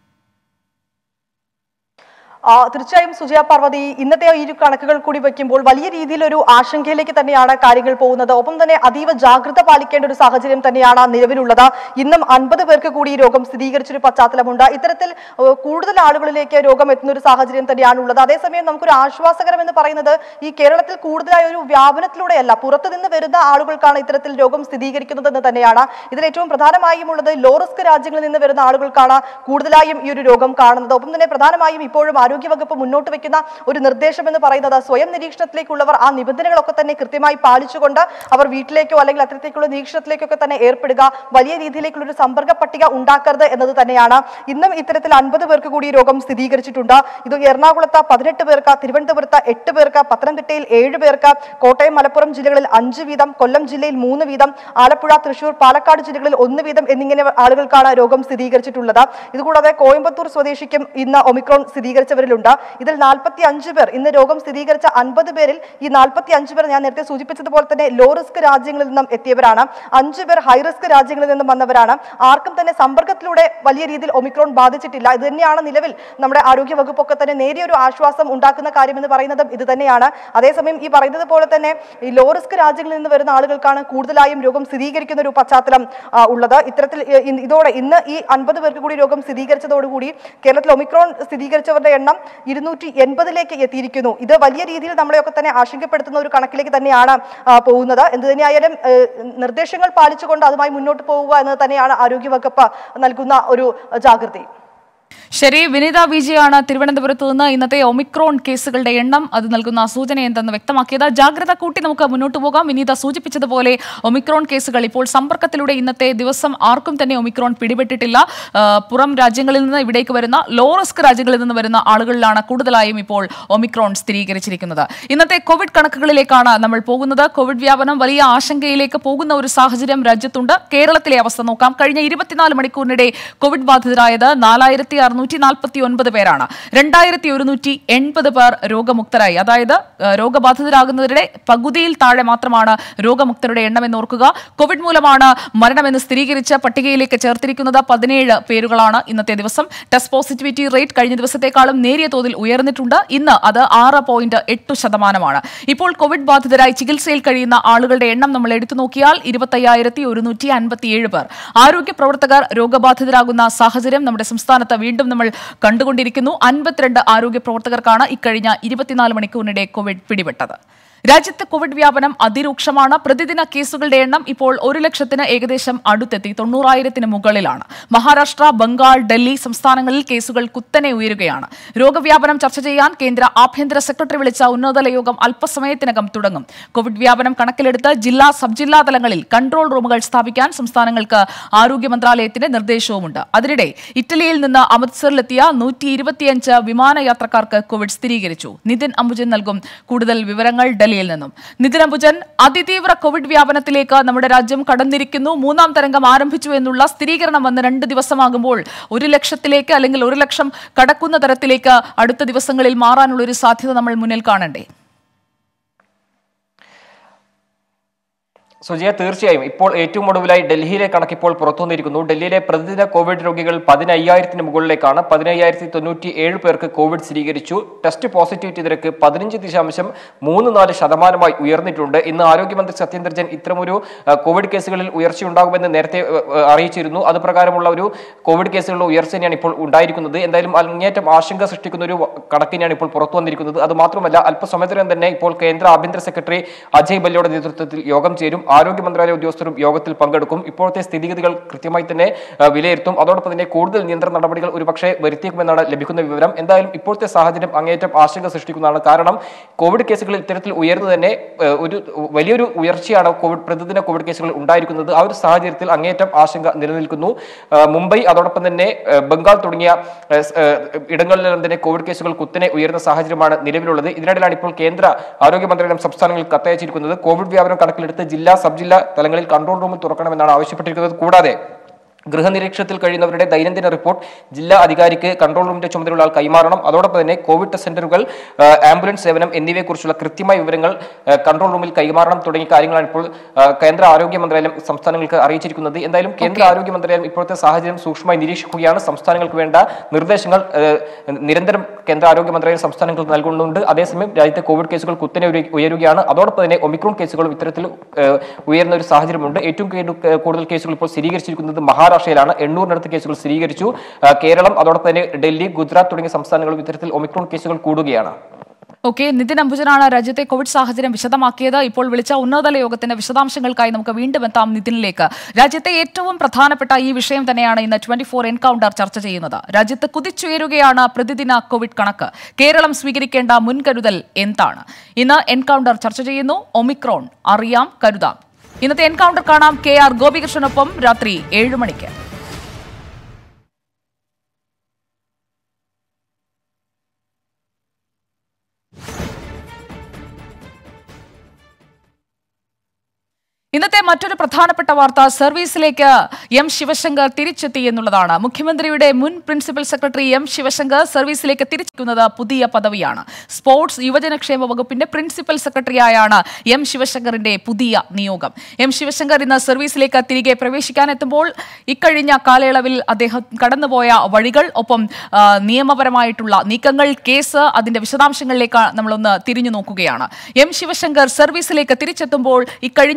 തീർച്ചയായും സുജയ പാർവതി, ഇന്നത്തെ ഈ കണക്കുകൾ കൂടി വയ്ക്കുമ്പോൾ വലിയ രീതിയിലൊരു ആശങ്കയിലേക്ക് തന്നെയാണ് കാര്യങ്ങൾ പോകുന്നത്. ഒപ്പം തന്നെ അതീവ ജാഗ്രത പാലിക്കേണ്ട ഒരു സാഹചര്യം തന്നെയാണ് നിലവിലുള്ളത്. ഇന്നും അൻപത് പേർക്ക് കൂടി ഈ രോഗം സ്ഥിരീകരിച്ചൊരു പശ്ചാത്തലമുണ്ട്. ഇത്തരത്തിൽ കൂടുതൽ ആളുകളിലേക്ക് രോഗം എത്തുന്ന ഒരു സാഹചര്യം തന്നെയാണ് ഉള്ളത്. അതേസമയം നമുക്കൊരു ആശ്വാസകരം എന്ന് പറയുന്നത് ഈ കേരളത്തിൽ കൂടുതലായ ഒരു വ്യാപനത്തിലൂടെയല്ല, പുറത്തു നിന്ന് വരുന്ന ആളുകൾക്കാണ് ഇത്തരത്തിൽ രോഗം സ്ഥിരീകരിക്കുന്നതെന്ന് തന്നെയാണ്. ഇതിൽ ഏറ്റവും പ്രധാനമായും ഉള്ളത് ലോ റിസ്ക് രാജ്യങ്ങളിൽ നിന്ന് വരുന്ന ആളുകൾക്കാണ് കൂടുതലായും ഈ ഒരു രോഗം കാണുന്നത്. ഒപ്പം തന്നെ പ്രധാനമായും ഇപ്പോഴും ആരോഗ്യവകുപ്പ് മുന്നോട്ട് വെക്കുന്ന ഒരു നിർദ്ദേശം എന്ന് പറയുന്നത് സ്വയം നിരീക്ഷണത്തിലേക്കുള്ളവർ ആ നിബന്ധനകളൊക്കെ തന്നെ കൃത്യമായി പാലിച്ചുകൊണ്ട് അവർ വീട്ടിലേക്കോ അല്ലെങ്കിൽ അത്തരത്തിലേക്കുള്ള നിരീക്ഷണത്തിലേക്കൊക്കെ തന്നെ ഏർപ്പെടുക, വലിയ രീതിയിലേക്കുള്ള ഒരു സമ്പർക്ക പട്ടിക ഉണ്ടാക്കരുത് എന്നത് തന്നെയാണ്. ഇന്നും ഇത്തരത്തിൽ അൻപത് പേർക്ക് കൂടി രോഗം സ്ഥിരീകരിച്ചിട്ടുണ്ട്. ഇത് എറണാകുളത്ത് പതിനെട്ട് പേർക്ക്, തിരുവനന്തപുരത്ത് എട്ട് പേർക്ക്, പത്തനംതിട്ടയിൽ ഏഴ് പേർക്ക്, കോട്ടയം മലപ്പുറം ജില്ലകളിൽ അഞ്ച് വീതം, കൊല്ലം ജില്ലയിൽ മൂന്ന് വീതം, ആലപ്പുഴ തൃശൂർ പാലക്കാട് ജില്ലകളിൽ ഒന്ന് വീതം എന്നിങ്ങനെ ആളുകൾക്കാണ് രോഗം സ്ഥിരീകരിച്ചിട്ടുള്ളത്. ഇതുകൂടാതെ കോയമ്പത്തൂർ സ്വദേശിക്കും ഇന്ന് ഒമിക്രോൺ സ്ഥിരീകരിച്ചവരിലുണ്ട്. ഇതിൽ നാൽപ്പത്തി അഞ്ച് പേർ, ഇന്ന് രോഗം സ്ഥിരീകരിച്ച അൻപത് പേരിൽ ഈ നാൽപ്പത്തി അഞ്ച് പേർ ഞാൻ നേരത്തെ സൂചിപ്പിച്ചതുപോലെ തന്നെ ലോ റിസ്ക് രാജ്യങ്ങളിൽ നിന്നും എത്തിയവരാണ്. അഞ്ച് പേർ ഹൈ റിസ്ക് രാജ്യങ്ങളിൽ നിന്നും വന്നവരാണ്. ആർക്കും തന്നെ സമ്പർക്കത്തിലൂടെ വലിയ രീതിയിൽ ഒമിക്രോൺ ബാധിച്ചിട്ടില്ല. ഇത് തന്നെയാണ് നിലവിൽ നമ്മുടെ ആരോഗ്യ വകുപ്പൊക്കെ തന്നെ നേരിയൊരു ആശ്വാസം ഉണ്ടാക്കുന്ന കാര്യം എന്ന് പറയുന്നതും ഇത് തന്നെയാണ്. അതേസമയം ഈ പറയുന്നത് പോലെ തന്നെ ഈ ലോ റിസ്ക് രാജ്യങ്ങളിൽ നിന്ന് വരുന്ന ആളുകൾക്കാണ് കൂടുതലായും രോഗം സ്ഥിരീകരിക്കുന്ന ഒരു പശ്ചാത്തലം ഉള്ളത്. ഇത്തരത്തിൽ ഇതോടെ ഇന്ന് ഈ അൻപത് പേർക്ക് കൂടി രോഗം സ്ഥിരീകരിച്ചതോടുകൂടി കേരളത്തിൽ ഒമിക്രോൺ സ്ഥിരീകരിച്ചവരുടെ എണ്ണം ഇരുന്നൂറ്റി എൺപതിലേക്ക് എത്തിയിരിക്കുന്നു. ഇത് വലിയ രീതിയിൽ നമ്മളെയൊക്കെ തന്നെ ആശങ്കപ്പെടുത്തുന്ന ഒരു കണക്കിലേക്ക് തന്നെയാണ് പോകുന്നത്. എന്ത് തന്നെയായാലും നിർദ്ദേശങ്ങൾ പാലിച്ചുകൊണ്ട് അതുമായി മുന്നോട്ട് പോവുക എന്നത് തന്നെയാണ് ആരോഗ്യവകുപ്പ് നൽകുന്ന ഒരു ജാഗ്രത. ശരി, വിനീത വിജയാണ് തിരുവനന്തപുരത്ത് നിന്ന് ഇന്നത്തെ ഒമിക്രോൺ കേസുകളുടെ എണ്ണം അത് നൽകുന്ന സൂചന എന്തെന്ന് വ്യക്തമാക്കിയത്. ജാഗ്രത കൂട്ടി നമുക്ക് മുന്നോട്ട് പോകാം. വിനീത സൂചിപ്പിച്ചതുപോലെ ഒമിക്രോൺ കേസുകൾ ഇപ്പോൾ സമ്പർക്കത്തിലൂടെ ഇന്നത്തെ ദിവസം ആർക്കും തന്നെ ഒമിക്രോൺ പിടിപെട്ടിട്ടില്ല. പുറം രാജ്യങ്ങളിൽ നിന്ന് ഇവിടേക്ക് വരുന്ന ലോ റിസ്ക് രാജ്യങ്ങളിൽ നിന്ന് വരുന്ന ആളുകളിലാണ് കൂടുതലായും ഇപ്പോൾ ഒമിക്രോൺ സ്ഥിരീകരിച്ചിരിക്കുന്നത്. ഇന്നത്തെ കോവിഡ് കണക്കുകളിലേക്കാണ് നമ്മൾ പോകുന്നത്. കോവിഡ് വ്യാപനം വലിയ ആശങ്കയിലേക്ക് പോകുന്ന ഒരു സാഹചര്യം രാജ്യത്തുണ്ട്. കേരളത്തിലെ അവസ്ഥ നോക്കാം. കഴിഞ്ഞ ഇരുപത്തിനാല് മണിക്കൂറിനിടെ കോവിഡ് ബാധിതരായത് നാലായിരത്തി അറുന്നൂറ്റി നാൽപ്പത്തി ഒൻപത് പേരാണ്. രണ്ടായിരത്തി ഒരുന്നൂറ്റി എൺപത് പേർ രോഗമുക്തരായി. അതായത് രോഗബാധിതരാകുന്നവരുടെ പകുതിയിൽ താഴെ മാത്രമാണ് രോഗമുക്തരുടെ എണ്ണം എന്ന് ഓർക്കുക. കോവിഡ് മൂലമാണ് മരണമെന്ന് സ്ഥിരീകരിച്ച പട്ടികയിലേക്ക് ചേർത്തിരിക്കുന്നത് പതിനേഴ് പേരുകളാണ്. ഇന്നത്തെ ദിവസം ടെസ്റ്റ് പോസിറ്റിവിറ്റി റേറ്റ് കഴിഞ്ഞ ദിവസത്തെക്കാളും നേരിയ തോതിൽ ഉയർന്നിട്ടുണ്ട്. ഇന്ന് അത് ആറ് പോയിന്റ് എട്ട് ശതമാനമാണ്. ഇപ്പോൾ കോവിഡ് ബാധിതരായി ചികിത്സയിൽ കഴിയുന്ന ആളുകളുടെ എണ്ണം നമ്മൾ എടുത്തു നോക്കിയാൽ ഇരുപത്തയ്യായിരത്തി ഒരുന്നൂറ്റി അൻപത്തിയേഴ് പേർ. ആരോഗ്യ പ്രവർത്തകർ രോഗബാധിതരാകുന്ന സാഹചര്യം നമ്മുടെ സംസ്ഥാനത്ത് വീണ്ടും നമ്മൾ കണ്ടുകൊണ്ടിരിക്കുന്നു. അൻപത്തിരണ്ട് ആരോഗ്യ പ്രവർത്തകർക്കാണ് ഇക്കഴിഞ്ഞ ഇരുപത്തിനാല് മണിക്കൂറിനിടെ കോവിഡ് പിടിപെട്ടത്. രാജ്യത്ത് കോവിഡ് വ്യാപനം അതിരൂക്ഷമാണ്. പ്രതിദിന കേസുകളുടെ എണ്ണം ഇപ്പോൾ ഒരു ലക്ഷത്തിന് ഏകദേശം അടുത്തെത്തി തൊണ്ണൂറായിരത്തിന് മുകളിലാണ്. മഹാരാഷ്ട്ര, ബംഗാൾ, ഡൽഹി സംസ്ഥാനങ്ങളിൽ കേസുകൾ കുത്തനെ ഉയരുകയാണ്. രോഗവ്യാപനം ചർച്ച ചെയ്യാൻ കേന്ദ്ര ആഭ്യന്തര സെക്രട്ടറി വിളിച്ച ഉന്നതതല യോഗം അല്പസമയത്തിനകം തുടങ്ങും. കോവിഡ് വ്യാപനം കണക്കിലെടുത്ത് ജില്ലാ സബ് ജില്ലാ തലങ്ങളിൽ കൺട്രോൾ റൂമുകൾ സ്ഥാപിക്കാൻ സംസ്ഥാനങ്ങൾക്ക് ആരോഗ്യ മന്ത്രാലയത്തിന്റെ നിർദ്ദേശവുമുണ്ട്. അതിനിടെ ഇറ്റലിയിൽ നിന്ന് അമൃത്സറിലെത്തിയ നൂറ്റി ഇരുപത്തിയഞ്ച് വിമാനയാത്രക്കാർക്ക് കോവിഡ് സ്ഥിരീകരിച്ചു. നിതിൻ അംബുജൻ നൽകും കൂടുതൽ വിവരങ്ങൾ ഡൽഹിയിൽ നിന്നും. നിതിൻ അംബുജൻ, അതിതീവ്ര കോവിഡ് വ്യാപനത്തിലേക്ക് നമ്മുടെ രാജ്യം കടന്നിരിക്കുന്നു. മൂന്നാം തരംഗം ആരംഭിച്ചു എന്നുള്ള സ്ഥിരീകരണം വന്ന് രണ്ട് ദിവസമാകുമ്പോൾ ഒരു ലക്ഷത്തിലേക്ക് അല്ലെങ്കിൽ ഒരു ലക്ഷം കടക്കുന്ന തരത്തിലേക്ക് അടുത്ത ദിവസങ്ങളിൽ മാറാനുള്ള ഒരു സാധ്യത നമ്മൾ മുന്നിൽ കാണണ്ടേ? സുജയ, തീർച്ചയായും ഇപ്പോൾ ഏറ്റവും ഒടുവിലായി ഡൽഹിയിലെ കണക്ക് ഇപ്പോൾ പുറത്തു വന്നിരിക്കുന്നു. ഡൽഹിയിലെ പ്രതിദിന കോവിഡ് രോഗികൾ പതിനയ്യായിരത്തിന് മുകളിലേക്കാണ്. പതിനയ്യായിരത്തി തൊണ്ണൂറ്റി ഏഴ് പേർക്ക് കോവിഡ് സ്ഥിരീകരിച്ചു. ടെസ്റ്റ് പോസിറ്റിവിറ്റി നിരക്ക് പതിനഞ്ച് ദശാംശം മൂന്ന് നാല് ശതമാനമായി ഉയർന്നിട്ടുണ്ട്. ഇന്ന് ആരോഗ്യമന്ത്രി സത്യേന്ദ്ര ജെയിൻ ഇത്തരമൊരു കോവിഡ് കേസുകളിൽ ഉയർച്ചയുണ്ടാകുമെന്ന് നേരത്തെ അറിയിച്ചിരുന്നു. അത് പ്രകാരമുള്ള ഒരു കോവിഡ് കേസുകളുടെ ഉയർച്ച തന്നെയാണ് ഇപ്പോൾ ഉണ്ടായിരിക്കുന്നത്. എന്തായാലും അങ്ങേറ്റം ആശങ്ക സൃഷ്ടിക്കുന്ന ഒരു കണക്കിനെയാണ് ഇപ്പോൾ പുറത്തു വന്നിരിക്കുന്നത്. അത് മാത്രമല്ല, അല്പസമയത്തിനകം തന്നെ ഇപ്പോൾ കേന്ദ്ര ആഭ്യന്തര സെക്രട്ടറി അജയ് ഭല്ലയുടെ നേതൃത്വത്തിൽ യോഗം ചേരും. ആരോഗ്യ മന്ത്രാലയ ഉദ്യോഗസ്ഥരും യോഗത്തിൽ പങ്കെടുക്കും. ഇപ്പോഴത്തെ സ്ഥിതിഗതികൾ കൃത്യമായി തന്നെ വിലയിരുത്തും. അതോടൊപ്പം തന്നെ കൂടുതൽ നിയന്ത്രണ നടപടികൾ ഒരുപക്ഷെ വരുത്തിയേക്കുമെന്നാണ് ലഭിക്കുന്ന വിവരം. എന്തായാലും ഇപ്പോഴത്തെ സാഹചര്യം അങ്ങേയറ്റം ആശങ്ക സൃഷ്ടിക്കുന്നതാണ്. കാരണം കോവിഡ് കേസുകൾ ഇത്തരത്തിൽ ഉയർന്നു തന്നെ ഒരു വലിയൊരു ഉയർച്ചയാണ് കോവിഡ് പ്രതിദിന കോവിഡ് കേസുകൾ ഉണ്ടായിരിക്കുന്നത്. ആ ഒരു സാഹചര്യത്തിൽ അങ്ങേയറ്റം ആശങ്ക നിലനിൽക്കുന്നു. മുംബൈ, അതോടൊപ്പം തന്നെ ബംഗാൾ തുടങ്ങിയ ഇടങ്ങളിലെല്ലാം തന്നെ കോവിഡ് കേസുകൾ കുത്തനെ ഉയർന്ന സാഹചര്യമാണ് നിലവിലുള്ളത്. ഇതിനിടയിലാണ് ഇപ്പോൾ കേന്ദ്ര ആരോഗ്യ മന്ത്രാലയം സംസ്ഥാനങ്ങൾക്ക് കത്തയച്ചിരിക്കുന്നത്. കോവിഡ് വ്യാപനം കണക്കിലെടുത്ത് ജില്ലാ സബ് ജില്ലാ തലങ്ങളിൽ കൺട്രോൾ റൂം തുറക്കണമെന്നാണ് ആവശ്യപ്പെട്ടിരിക്കുന്നത്. കൂടാതെ ഗൃഹനിരീക്ഷണത്തിൽ കഴിയുന്നവരുടെ ദൈനംദിന റിപ്പോർട്ട് ജില്ലാ അധികാരിക്ക് കൺട്രോൾ റൂമിന്റെ ചുമതലയുള്ള ആൾ കൈമാറണം. അതോടൊപ്പം തന്നെ കോവിഡ് ടെസ്റ്റ് സെന്ററുകൾ, ആംബുലൻസ് സേവനം എന്നിവയെക്കുറിച്ചുള്ള കൃത്യമായ വിവരങ്ങൾ കൺട്രോൾ റൂമിൽ കൈമാറണം തുടങ്ങിയ കാര്യങ്ങളാണ് ഇപ്പോൾ കേന്ദ്ര ആരോഗ്യ മന്ത്രാലയം സംസ്ഥാനങ്ങൾക്ക് അറിയിച്ചിരിക്കുന്നത്. എന്തായാലും കേന്ദ്ര ആരോഗ്യ മന്ത്രാലയം ഇപ്പോഴത്തെ സാഹചര്യം സൂക്ഷ്മമായി നിരീക്ഷിക്കുകയാണ്. സംസ്ഥാനങ്ങൾക്ക് വേണ്ട നിർദ്ദേശങ്ങൾ നിരന്തരം കേന്ദ്ര ആരോഗ്യ മന്ത്രാലയം സംസ്ഥാനങ്ങൾക്ക് നൽകുന്നുണ്ട്. അതേസമയം രാജ്യത്തെ കോവിഡ് കേസുകൾ കുത്തനെ ഉയരുകയാണ്. അതോടൊപ്പം തന്നെ ഒമിക്രോൺ കേസുകളും ഇത്തരത്തിൽ ഉയർന്ന ഒരു സാഹചര്യമുണ്ട്. ഏറ്റവും കൂടുതൽ കേസുകൾ ഇപ്പോൾ സ്ഥിരീകരിച്ചിരിക്കുന്നത് മഹാരാഷ്ട്ര മഹാരാഷ്ട്രയിലാണ്. എണ്ണൂറിനടുത്ത് കേസുകൾ സ്ഥിരീകരിച്ചു. കേരളം, അതോടൊപ്പം തന്നെ ഡൽഹി, ഗുജറാത്ത് തുടങ്ങിയ സംസ്ഥാനങ്ങളും ഇത്തരത്തിൽ ഒമിക്രോൺ കേസുകൾ കൂടുകയാണ്. ഓക്കെ, നിതിൻ അംബുജനാണ് രാജ്യത്തെ കോവിഡ് സാഹചര്യം വിശദമാക്കിയത്. ഇപ്പോൾ വിളിച്ച ഉന്നതതല യോഗത്തിന്റെ വിശദാംശങ്ങൾക്കായി നമുക്ക് വീണ്ടും എത്താം നിതിനിലേക്ക്. രാജ്യത്തെ ഏറ്റവും പ്രധാനപ്പെട്ട ഈ വിഷയം തന്നെയാണ് ഇന്ന് ട്വന്റി ഫോർ എൻകൗണ്ടർ ചർച്ച ചെയ്യുന്നത്. രാജ്യത്ത് കുതിച്ചുയരുകയാണ് പ്രതിദിന കോവിഡ് കണക്ക്. കേരളം സ്വീകരിക്കേണ്ട മുൻകരുതൽ എന്താണ്? ഇന്ന് എൻകൗണ്ടർ ചർച്ച ചെയ്യുന്നു. ഒമിക്രോൺ അറിയാം, കരുതാം. ഇന്നത്തെ എൻകൗണ്ടർ കാണാം കെ ആർ ഗോപികൃഷ്ണനൊപ്പം രാത്രി ഏഴ് മണിക്ക്. ഇന്നത്തെ മറ്റൊരു പ്രധാനപ്പെട്ട വാർത്ത സർവീസിലേക്ക് എം ശിവശങ്കർ തിരിച്ചെത്തി എന്നുള്ളതാണ്. മുഖ്യമന്ത്രിയുടെ മുൻ പ്രിൻസിപ്പൽ സെക്രട്ടറി എം ശിവശങ്കർ സർവീസിലേക്ക് തിരിച്ചെത്തുന്നത് പുതിയ പദവിയാണ്. സ്പോർട്സ് യുവജനക്ഷേമ വകുപ്പിന്റെ പ്രിൻസിപ്പൽ സെക്രട്ടറിയായാണ് എം ശിവശങ്കറിന്റെ പുതിയ നിയോഗം. എം ശിവശങ്കർ ഇന്ന് സർവീസിലേക്ക് തിരികെ പ്രവേശിക്കാനെത്തുമ്പോൾ ഇക്കഴിഞ്ഞ കാലയളവിൽ അദ്ദേഹം കടന്നുപോയ വഴികൾ, ഒപ്പം നിയമപരമായിട്ടുള്ള നീക്കങ്ങൾ, കേസ്, അതിന്റെ വിശദാംശങ്ങളിലേക്ക് നമ്മളൊന്ന് തിരിഞ്ഞു നോക്കുകയാണ്. എം ശിവശങ്കർ സർവീസിലേക്ക് തിരിച്ചെത്തുമ്പോൾ ഇക്കഴിഞ്ഞ വർഷം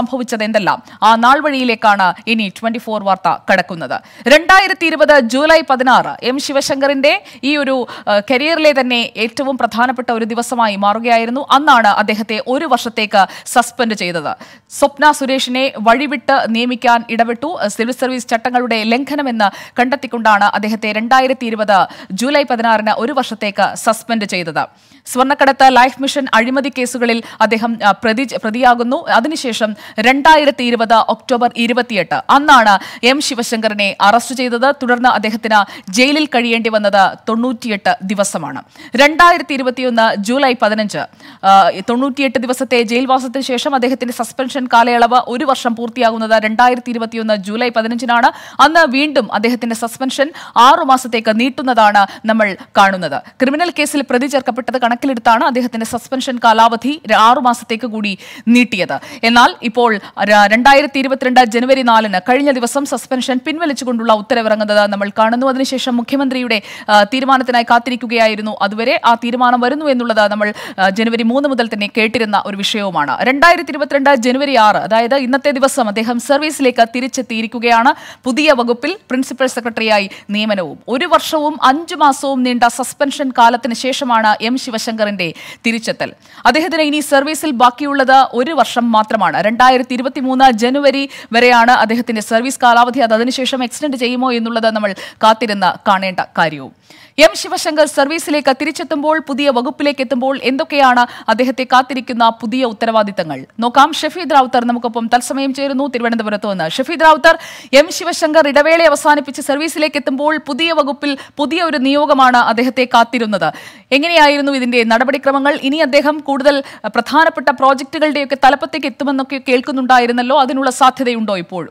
സംഭവിച്ചത് എന്തെല്ലാം? ആ നാൾ വഴിയിലേക്കാണ് ഇനി ട്വന്റി ഫോർ വാർത്ത കടക്കുന്നത്. രണ്ടായിരത്തി ഇരുപത് ജൂലൈ പതിനാറ് എം ശിവശങ്കറിന്റെ ഈ ഒരു കരിയറിലെ തന്നെ ഏറ്റവും പ്രധാനപ്പെട്ട ഒരു ദിവസമായി മാറുകയായിരുന്നു. അന്നാണ് അദ്ദേഹത്തെ ഒരു വർഷത്തേക്ക് സസ്പെൻഡ് ചെയ്തത്. സ്വപ്ന സുരേഷിനെ വഴിവിട്ട് നിയമിക്കാൻ ഇടപെട്ടു. സിവിൽ സർവീസ് ചട്ടങ്ങളുടെ ലംഘനമെന്ന് കണ്ടെത്തിക്കൊണ്ടാണ് അദ്ദേഹത്തെ രണ്ടായിരത്തി ഇരുപത് ജൂലൈ പതിനാറിന് ഒരു വർഷത്തേക്ക് സസ്പെൻഡ് ചെയ്തത്. സ്വർണ്ണക്കടത്ത്, ലൈഫ് മിഷൻ അഴിമതി കേസുകളിൽ അദ്ദേഹം പ്രതി പ്രതിയാകുന്നു. അതിനുശേഷം രണ്ടായിരത്തി ഇരുപത് ഒക്ടോബർ ഇരുപത്തിയെട്ട് അന്നാണ് എം ശിവശങ്കറിനെ അറസ്റ്റ് ചെയ്തത്. തുടർന്ന് അദ്ദേഹത്തിന് ജയിലിൽ കഴിയേണ്ടി വന്നത് തൊണ്ണൂറ്റിയെട്ട് ദിവസമാണ്. രണ്ടായിരത്തി ഇരുപത്തിയൊന്ന് ജൂലൈ പതിനഞ്ച് തൊണ്ണൂറ്റിയെട്ട് ദിവസത്തെ ജയിൽവാസത്തിന് ശേഷം അദ്ദേഹത്തിന്റെ സസ്പെൻഷൻ കാലയളവ് ഒരു വർഷം പൂർത്തിയാകുന്നത് രണ്ടായിരത്തി ഇരുപത്തിയൊന്ന് ജൂലൈ പതിനഞ്ചിനാണ്. അന്ന് വീണ്ടും അദ്ദേഹത്തിന്റെ സസ്പെൻഷൻ ആറു മാസത്തേക്ക് നീട്ടുന്നതാണ് നമ്മൾ കാണുന്നത്. ക്രിമിനൽ കേസിൽ പ്രതി ചേർക്കപ്പെട്ടത് കണക്കിലെടുത്താണ് അദ്ദേഹത്തിന്റെ സസ്പെൻഷൻ കാലാവധി ആറു മാസത്തേക്ക് കൂടി നീട്ടിയത്. എന്നാൽ ഇപ്പോൾ രണ്ടായിരത്തി ഇരുപത്തിരണ്ട് ജനുവരി നാലിന് കഴിഞ്ഞ ദിവസം സസ്പെൻഷൻ പിൻവലിച്ചുകൊണ്ടുള്ള ഉത്തരവിറങ്ങുന്നത് നമ്മൾ കാണുന്നു. അതിനുശേഷം മുഖ്യമന്ത്രിയുടെ തീരുമാനത്തിനായി കാത്തിരിക്കുകയായിരുന്നു. അതുവരെ ആ തീരുമാനം വരുന്നു എന്നുള്ളത് നമ്മൾ ജനുവരി മൂന്ന് മുതൽ തന്നെ കേട്ടിരുന്ന ഒരു വിഷയവുമാണ്. രണ്ടായിരത്തി ഇരുപത്തിരണ്ട് ജനുവരി ആറ് അതായത് ഇന്നത്തെ ദിവസം അദ്ദേഹം സർവീസിലേക്ക് തിരിച്ചെത്തിയിരിക്കുകയാണ്. പുതിയ വകുപ്പിൽ പ്രിൻസിപ്പൽ സെക്രട്ടറിയായി നിയമനവും ഒരു വർഷവും അഞ്ചു മാസവും നീണ്ട സസ്പെൻഷൻ കാലത്തിന് ശേഷമാണ് എം ശിവശങ്കറിന്റെ തിരിച്ചെത്തൽ. അദ്ദേഹത്തിന് ഇനി സർവീസിൽ ബാക്കിയുള്ളത് ഒരു വർഷം മാത്രമാണ്. രണ്ടായിരത്തി ഇരുപത്തി മൂന്ന് ജനുവരി വരെയാണ് അദ്ദേഹത്തിന്റെ സർവീസ് കാലാവധി. അത് അതിനുശേഷം എക്സ്റ്റെൻഡ് ചെയ്യുമോ എന്നുള്ളത് നമ്മൾ കാത്തിരുന്ന് കാണേണ്ട കാര്യവും. എം ശിവശങ്കർ സർവീസിലേക്ക് തിരിച്ചെത്തുമ്പോൾ, പുതിയ വകുപ്പിലേക്ക് എത്തുമ്പോൾ എന്തൊക്കെയാണ് അദ്ദേഹത്തെ കാത്തിരിക്കുന്ന പുതിയ ഉത്തരവാദിത്തങ്ങൾ നോക്കാം. ഷഫീദ് റാവുത്തർ നമുക്കൊപ്പം തത്സമയം ചേരുന്നു തിരുവനന്തപുരത്ത് നിന്ന്. ഷഫീദ് റാവുത്തർ, എം ശിവശങ്കർ ഇടവേള അവസാനിപ്പിച്ച് സർവീസിലേക്ക് എത്തുമ്പോൾ പുതിയ വകുപ്പിൽ പുതിയ ഒരു നിയോഗമാണ് അദ്ദേഹത്തെ കാത്തിരുന്നത്. എങ്ങനെയായിരുന്നു ഇതിന്റെ നടപടിക്രമങ്ങൾ? ഇനി അദ്ദേഹം കൂടുതൽ പ്രധാനപ്പെട്ട പ്രോജക്റ്റുകളുടെയൊക്കെ തലപ്പത്തേക്ക് എത്തുമെന്നൊക്കെ കേൾക്കുന്നുണ്ടായിരുന്നല്ലോ, അതിനുള്ള സാധ്യതയുണ്ടോ ഇപ്പോഴും?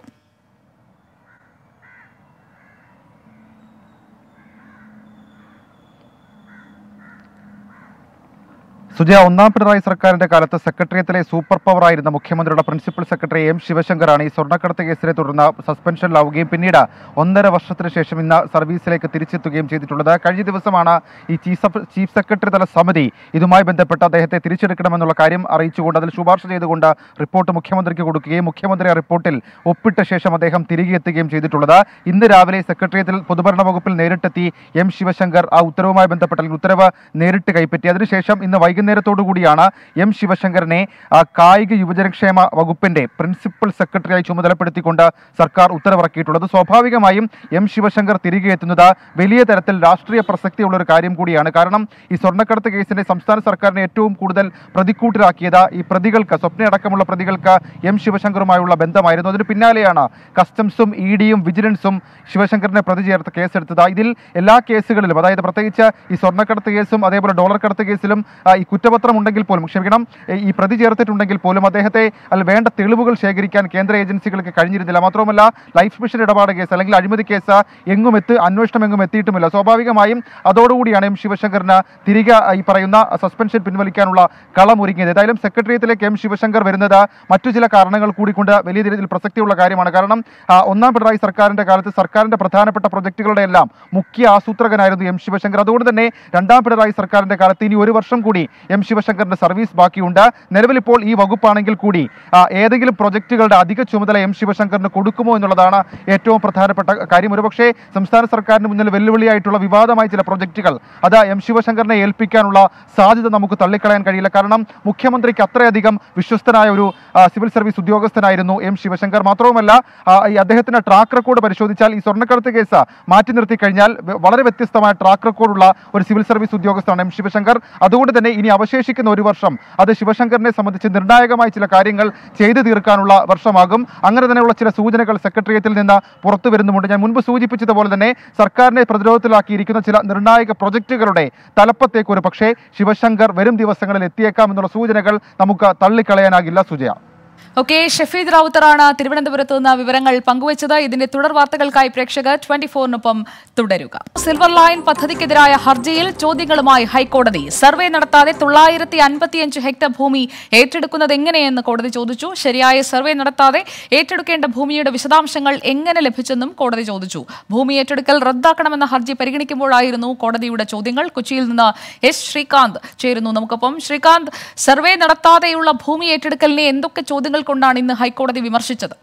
സുജയ, ഒന്നാം പിണറായി സർക്കാരിന്റെ കാലത്ത് സെക്രട്ടേറിയറ്റിലെ സൂപ്പർ പവർ ആയിരുന്ന മുഖ്യമന്ത്രിയുടെ പ്രിൻസിപ്പൽ സെക്രട്ടറി എം ശിവശങ്കറാണ് ഈ സ്വർണ്ണക്കടത്ത് കേസിനെ തുടർന്ന് സസ്പെൻഷനിലാവുകയും പിന്നീട് ഒന്നര വർഷത്തിന് ശേഷം ഇന്ന് സർവീസിലേക്ക് തിരിച്ചെത്തുകയും ചെയ്തിട്ടുള്ളത്. കഴിഞ്ഞ ദിവസമാണ് ഈ ചീഫ് ചീഫ് സെക്രട്ടറി തല സമിതി ഇതുമായി ബന്ധപ്പെട്ട് അദ്ദേഹത്തെ തിരിച്ചെടുക്കണമെന്നുള്ള കാര്യം അറിയിച്ചുകൊണ്ട് അതിൽ ശുപാർശ ചെയ്തുകൊണ്ട് റിപ്പോർട്ട് മുഖ്യമന്ത്രിക്ക് കൊടുക്കുകയും മുഖ്യമന്ത്രി ആ റിപ്പോർട്ടിൽ ഒപ്പിട്ട ശേഷം അദ്ദേഹം തിരികെ എത്തുകയും ചെയ്തിട്ടുള്ളത്. ഇന്ന് രാവിലെ സെക്രട്ടേറിയറ്റിൽ പൊതുഭരണ വകുപ്പിൽ നേരിട്ടെത്തി എം ശിവശങ്കർ ആ ഉത്തരവുമായി ബന്ധപ്പെട്ട ഉത്തരവ് നേരിട്ട് കൈപ്പറ്റി. അതിനുശേഷം ഇന്ന് വൈകുന്നേരം ോടുകൂടിയാണ് എം ശിവശങ്കറിനെ കായിക യുവജനക്ഷേമ വകുപ്പിന്റെ പ്രിൻസിപ്പൽ സെക്രട്ടറിയായി ചുമതലപ്പെടുത്തിക്കൊണ്ട് സർക്കാർ ഉത്തരവിറക്കിയിട്ടുള്ളത്. സ്വാഭാവികമായും എം ശിവശങ്കർ തിരികെ എത്തുന്നത് വലിയ തരത്തിൽ രാഷ്ട്രീയ പ്രസക്തിയുള്ള ഒരു കാര്യം കൂടിയാണ്. കാരണം ഈ സ്വർണ്ണക്കടത്ത് കേസിന്റെ സംസ്ഥാന സർക്കാരിനെ ഏറ്റവും കൂടുതൽ പ്രതിക്കൂട്ടിലാക്കിയത് ഈ പ്രതികൾക്ക്, സ്വപ്നയടക്കമുള്ള പ്രതികൾക്ക് എം ശിവശങ്കറുമായുള്ള ബന്ധമായിരുന്നു. അതിന് പിന്നാലെയാണ് കസ്റ്റംസും ഇ ഡിയും വിജിലൻസും ശിവശങ്കറിനെ പ്രതി ചേർത്ത് കേസെടുത്തത്. ഇതിൽ എല്ലാ കേസുകളിലും, അതായത് പ്രത്യേകിച്ച് ഈ സ്വർണ്ണക്കടത്ത് കേസും അതേപോലെ ഡോളർ കടത്ത് കേസിലും ഈ കുറ്റപത്രം ഉണ്ടെങ്കിൽ പോലും, ക്ഷമിക്കണം, ഈ പ്രതി ചേർത്തിട്ടുണ്ടെങ്കിൽ പോലും അദ്ദേഹത്തെ അതിൽ വേണ്ട തെളിവുകൾ ശേഖരിക്കാൻ കേന്ദ്ര ഏജൻസികൾക്ക് കഴിഞ്ഞിരുന്നില്ല. മാത്രമല്ല ലൈഫ് മിഷൻ ഇടപാട് കേസ് അല്ലെങ്കിൽ അഴിമതി കേസ് എങ്ങും എത്തി അന്വേഷണം എങ്ങും എത്തിയിട്ടുമില്ല. സ്വാഭാവികമായും അതോടുകൂടിയാണ് എം ശിവശങ്കറിന് തിരികെ ഈ പറയുന്ന സസ്പെൻഷൻ പിൻവലിക്കാനുള്ള കളമൊരുങ്ങിയത്. ഏതായാലും സെക്രട്ടേറിയറ്റിലേക്ക് എം ശിവശങ്കർ വരുന്നത് മറ്റു ചില കാരണങ്ങൾ കൂടിക്കൊണ്ട് വലിയ രീതിയിൽ പ്രസക്തിയുള്ള കാര്യമാണ്. കാരണം ഒന്നാം പിണറായി സർക്കാരിന്റെ കാലത്ത് സർക്കാരിന്റെ പ്രധാനപ്പെട്ട പ്രൊജക്ടുകളുടെ എല്ലാം മുഖ്യ ആസൂത്രകനായിരുന്നു എം ശിവശങ്കർ. അതുകൊണ്ട് തന്നെ രണ്ടാം പിണറായി സർക്കാരിന്റെ കാലത്ത് ഇനി ഒരു വർഷം കൂടി എം ശിവശങ്കറിന്റെ സർവീസ് ബാക്കിയുണ്ട്. നിലവിൽ ഇപ്പോൾ ഈ വകുപ്പാണെങ്കിൽ കൂടി ഏതെങ്കിലും പ്രൊജക്ടുകളുടെ അധിക ചുമതല എം ശിവശങ്കറിന് കൊടുക്കുമോ എന്നുള്ളതാണ് ഏറ്റവും പ്രധാനപ്പെട്ട കാര്യം. ഒരുപക്ഷേ സംസ്ഥാന സർക്കാരിന് മുന്നിൽ വെല്ലുവിളിയായിട്ടുള്ള വിവാദമായ ചില പ്രൊജക്ടുകൾ അത് എം ശിവശങ്കറിനെ ഏൽപ്പിക്കാനുള്ള സാധ്യത നമുക്ക് തള്ളിക്കളയാൻ കഴിയില്ല. കാരണം മുഖ്യമന്ത്രിക്ക് അത്രയധികം വിശ്വസ്തനായ ഒരു സിവിൽ സർവീസ് ഉദ്യോഗസ്ഥനായിരുന്നു എം ശിവശങ്കർ. മാത്രവുമല്ല ഈ അദ്ദേഹത്തിന്റെ ട്രാക്ക് റെക്കോർഡ് പരിശോധിച്ചാൽ ഈ സ്വർണ്ണക്കടത്ത് കേസ് മാറ്റി നിർത്തി കഴിഞ്ഞാൽ വളരെ വ്യത്യസ്തമായ ട്രാക്ക് റെക്കോർഡുള്ള ഒരു സിവിൽ സർവീസ് ഉദ്യോഗസ്ഥനാണ് എം ശിവശങ്കർ. അതുകൊണ്ട് തന്നെ ഇനി അവശേഷിക്കുന്ന ഒരു വർഷം അത് ശിവശങ്കറിനെ സംബന്ധിച്ച് നിർണായകമായ ചില കാര്യങ്ങൾ ചെയ്തു തീർക്കാനുള്ള വർഷമാകും. അങ്ങനെ തന്നെയുള്ള ചില സൂചനകൾ സെക്രട്ടേറിയറ്റിൽ നിന്ന് പുറത്തു വരുന്നുമുണ്ട്. ഞാൻ മുൻപ് സൂചിപ്പിച്ചതുപോലെ തന്നെ സർക്കാരിനെ പ്രതിരോധത്തിലാക്കിയിരിക്കുന്ന ചില നിർണായക പ്രൊജക്ടുകളുടെ തലപ്പത്തേക്ക് ഒരു പക്ഷേ ശിവശങ്കർ വരും ദിവസങ്ങളിൽ എത്തിയേക്കാം എന്നുള്ള സൂചനകൾ നമുക്ക് തള്ളിക്കളയാനാകില്ല. സുജയ. ഓക്കെ, ഷഫീദ് റാവുത്തറാണ് തിരുവനന്തപുരത്ത് നിന്ന് വിവരങ്ങൾ പങ്കുവച്ചത്. ഇതിന്റെ തുടർ വാർത്തകൾക്കായി പ്രേക്ഷകർ ട്വന്റി ഫോറിനൊപ്പം തുടരുക. സിൽവർ ലൈൻ പദ്ധതിക്കെതിരായ ഹർജിയിൽ ചോദ്യങ്ങളുമായി ഹൈക്കോടതി. സർവേ നടത്താതെ തൊള്ളായിരത്തി അൻപത്തിയഞ്ച് ഹെക്ടർ ഭൂമി ഏറ്റെടുക്കുന്നത് എങ്ങനെയെന്ന് കോടതി ചോദിച്ചു. ശരിയായ സർവേ നടത്താതെ ഏറ്റെടുക്കേണ്ട ഭൂമിയുടെ വിശദാംശങ്ങൾ എങ്ങനെ ലഭിച്ചെന്നും കോടതി ചോദിച്ചു. ഭൂമി ഏറ്റെടുക്കൽ റദ്ദാക്കണമെന്ന ഹർജി പരിഗണിക്കുമ്പോഴായിരുന്നു കോടതിയുടെ ചോദ്യങ്ങൾ. കൊച്ചിയിൽ നിന്ന് എസ് ശ്രീകാന്ത് ചേരുന്നു നമുക്കൊപ്പം. ശ്രീകാന്ത്, സർവേ നടത്താതെയുള്ള ഭൂമി ഏറ്റെടുക്കലിനെ എന്തൊക്കെ ചോദ്യങ്ങൾ വാദങ്ങൾ കൊണ്ടാണ് ഇന്ന് ഹൈക്കോടതി വിമർശിച്ചത്.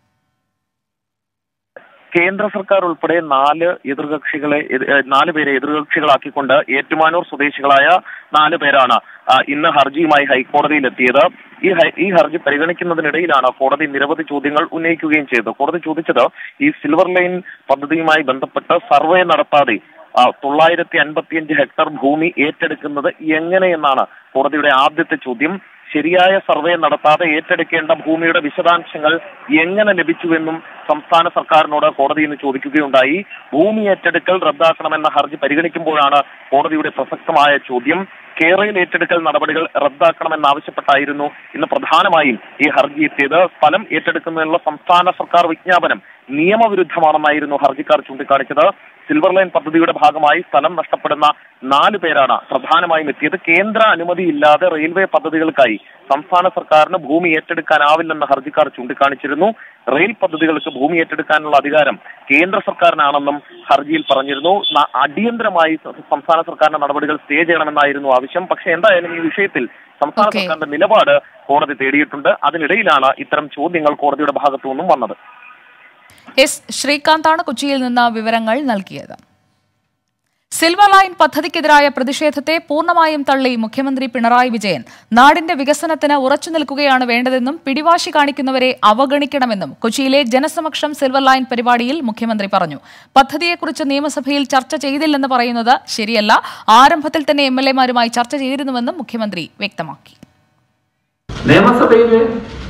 കേന്ദ്ര സർക്കാർ ഉൾപ്പെടെ നാല് എതിർകക്ഷികളെ നാല് പേരെ എതിർകക്ഷികളാക്കിക്കൊണ്ട് ഏറ്റുമാനൂർ സ്വദേശികളായ നാല് പേരാണ് ഇന്ന് ഹർജിയുമായി ഹൈക്കോടതിയിലെത്തിയത്. ഈ ഈ ഹർജി പരിഗണിക്കുന്നതിനിടയിലാണ് കോടതി നിരവധി ചോദ്യങ്ങൾ ഉന്നയിക്കുകയും ചെയ്തത്. കോടതി ചോദിച്ചത് ഈ സിൽവർ ലൈൻ പദ്ധതിയുമായി ബന്ധപ്പെട്ട് സർവേ നടത്താതെ തൊള്ളായിരത്തി അൻപത്തിയഞ്ച് ഹെക്ടർ ഭൂമി ഏറ്റെടുക്കുന്നത് എങ്ങനെയെന്നാണ് കോടതിയുടെ ആദ്യത്തെ ചോദ്യം. ശരിയായ സർവേ നടത്താതെ ഏറ്റെടുക്കേണ്ട ഭൂമിയുടെ വിശദാംശങ്ങൾ എങ്ങനെ ലഭിച്ചുവെന്നും സംസ്ഥാന സർക്കാരിനോട് കോടതി ഇന്ന് ചോദിക്കുകയുണ്ടായി. ഭൂമി ഏറ്റെടുക്കൽ റദ്ദാക്കണമെന്ന ഹർജി പരിഗണിക്കുമ്പോഴാണ് കോടതിയുടെ പ്രസക്തമായ ചോദ്യം. കേരളയിൽ ഏറ്റെടുക്കൽ നടപടികൾ റദ്ദാക്കണമെന്നാവശ്യപ്പെട്ടായിരുന്നു ഇന്ന് പ്രധാനമായും ഈ ഹർജി എത്തിയത്. സ്ഥലം ഏറ്റെടുക്കുന്നതിനുള്ള സംസ്ഥാന സർക്കാർ വിജ്ഞാപനം നിയമവിരുദ്ധമാണെന്നായിരുന്നു ഹർജിക്കാർ ചൂണ്ടിക്കാണിച്ചത്. സിൽവർ ലൈൻ പദ്ധതിയുടെ ഭാഗമായി സ്ഥലം നഷ്ടപ്പെടുന്ന നാല് പേരാണ് പ്രധാനമായും എത്തിയത്. കേന്ദ്ര അനുമതിയില്ലാതെ റെയിൽവേ പദ്ധതികൾക്കായി സംസ്ഥാന സർക്കാരിന് ഭൂമി ഏറ്റെടുക്കാനാവില്ലെന്ന് ഹർജിക്കാർ ചൂണ്ടിക്കാണിച്ചിരുന്നു. റെയിൽ പദ്ധതികൾക്ക് ഭൂമി ഏറ്റെടുക്കാനുള്ള അധികാരം കേന്ദ്ര സർക്കാരിനാണെന്നും ഹർജിയിൽ പറഞ്ഞിരുന്നു. അടിയന്തരമായി സംസ്ഥാന സർക്കാരിന്റെ നടപടികൾ സ്റ്റേ ചെയ്യണമെന്നായിരുന്നു ആവശ്യം. പക്ഷേ എന്തായാലും ഈ വിഷയത്തിൽ സംസ്ഥാന സർക്കാരിന്റെ നിലപാട് കോടതി തേടിയിട്ടുണ്ട്. അതിനിടയിലാണ് ഇത്തരം ചോദ്യങ്ങൾ കോടതിയുടെ ഭാഗത്തു നിന്നും വന്നത്. എസ് ശ്രീകാന്താണ് കൊച്ചിയിൽ നിന്ന് വിവരങ്ങൾ നൽകിയത്. സിൽവർ ലൈൻ പദ്ധതിക്കെതിരായ പ്രതിഷേധത്തെ പൂർണ്ണമായും തള്ളി മുഖ്യമന്ത്രി പിണറായി വിജയൻ നാടിന്റെ വികസനത്തിന് ഉറച്ചു നിൽക്കുകയാണ് വേണ്ടതെന്നും പിടിവാശി കാണിക്കുന്നവരെ അവഗണിക്കണമെന്നും കൊച്ചിയിലെ ജനസമക്ഷം സിൽവർ ലൈൻ പരിപാടിയിൽ മുഖ്യമന്ത്രി പറഞ്ഞു. പദ്ധതിയെക്കുറിച്ച് നിയമസഭയിൽ ചർച്ച ചെയ്തില്ലെന്ന് പറയുന്നത് ശരിയല്ല. ആരംഭത്തിൽ തന്നെ എം എൽ എമാരുമായി ചർച്ച ചെയ്തിരുന്നുവെന്നും മുഖ്യമന്ത്രി വ്യക്തമാക്കി. നിയമസഭയിലെ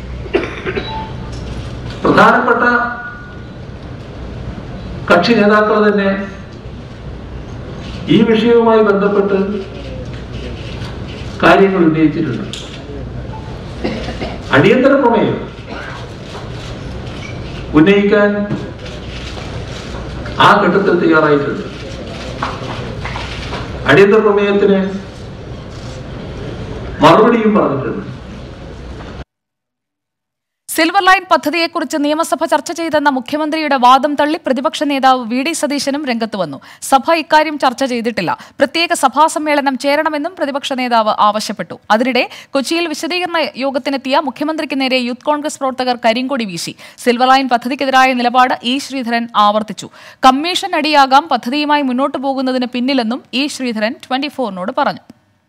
പ്രധാനപ്പെട്ട കക്ഷി നേതാക്കൾ തന്നെ ഈ വിഷയവുമായി ബന്ധപ്പെട്ട് കാര്യങ്ങൾ ഉന്നയിച്ചിട്ടുണ്ട്. അടിയന്തര പ്രമേയം ഉന്നയിക്കാൻ ആ ഘട്ടത്തിൽ തയ്യാറായിട്ടുണ്ട്. അടിയന്തര പ്രമേയത്തിന് മറുപടിയും പറഞ്ഞിട്ടുണ്ട്. സിൽവർ ലൈൻ പദ്ധതിയെക്കുറിച്ച് നിയമസഭ ചർച്ച ചെയ്തെന്ന മുഖ്യമന്ത്രിയുടെ വാദം തള്ളി പ്രതിപക്ഷ നേതാവ് വി ഡി സതീശനും രംഗത്ത് വന്നു. സഭ ഇക്കാര്യം ചർച്ച ചെയ്തിട്ടില്ല. പ്രത്യേക സഭാ സമ്മേളനം ചേരണമെന്നും പ്രതിപക്ഷ നേതാവ് ആവശ്യപ്പെട്ടു. അതിനിടെ കൊച്ചിയിൽ വിശദീകരണ യോഗത്തിനെത്തിയ മുഖ്യമന്ത്രിക്ക് നേരെ യൂത്ത് കോൺഗ്രസ് പ്രവർത്തകർ കരിങ്കൊടി വീശി. സിൽവർ ലൈൻ പദ്ധതിക്കെതിരായ നിലപാട് ഇ ശ്രീധരൻ ആവർത്തിച്ചു. കമ്മീഷൻ അടിയാകാം പദ്ധതിയുമായി മുന്നോട്ടു പോകുന്നതിന് പിന്നിലെന്നും ഇ ശ്രീധരൻ ട്വന്റി ഫോറിനോട് പറഞ്ഞു.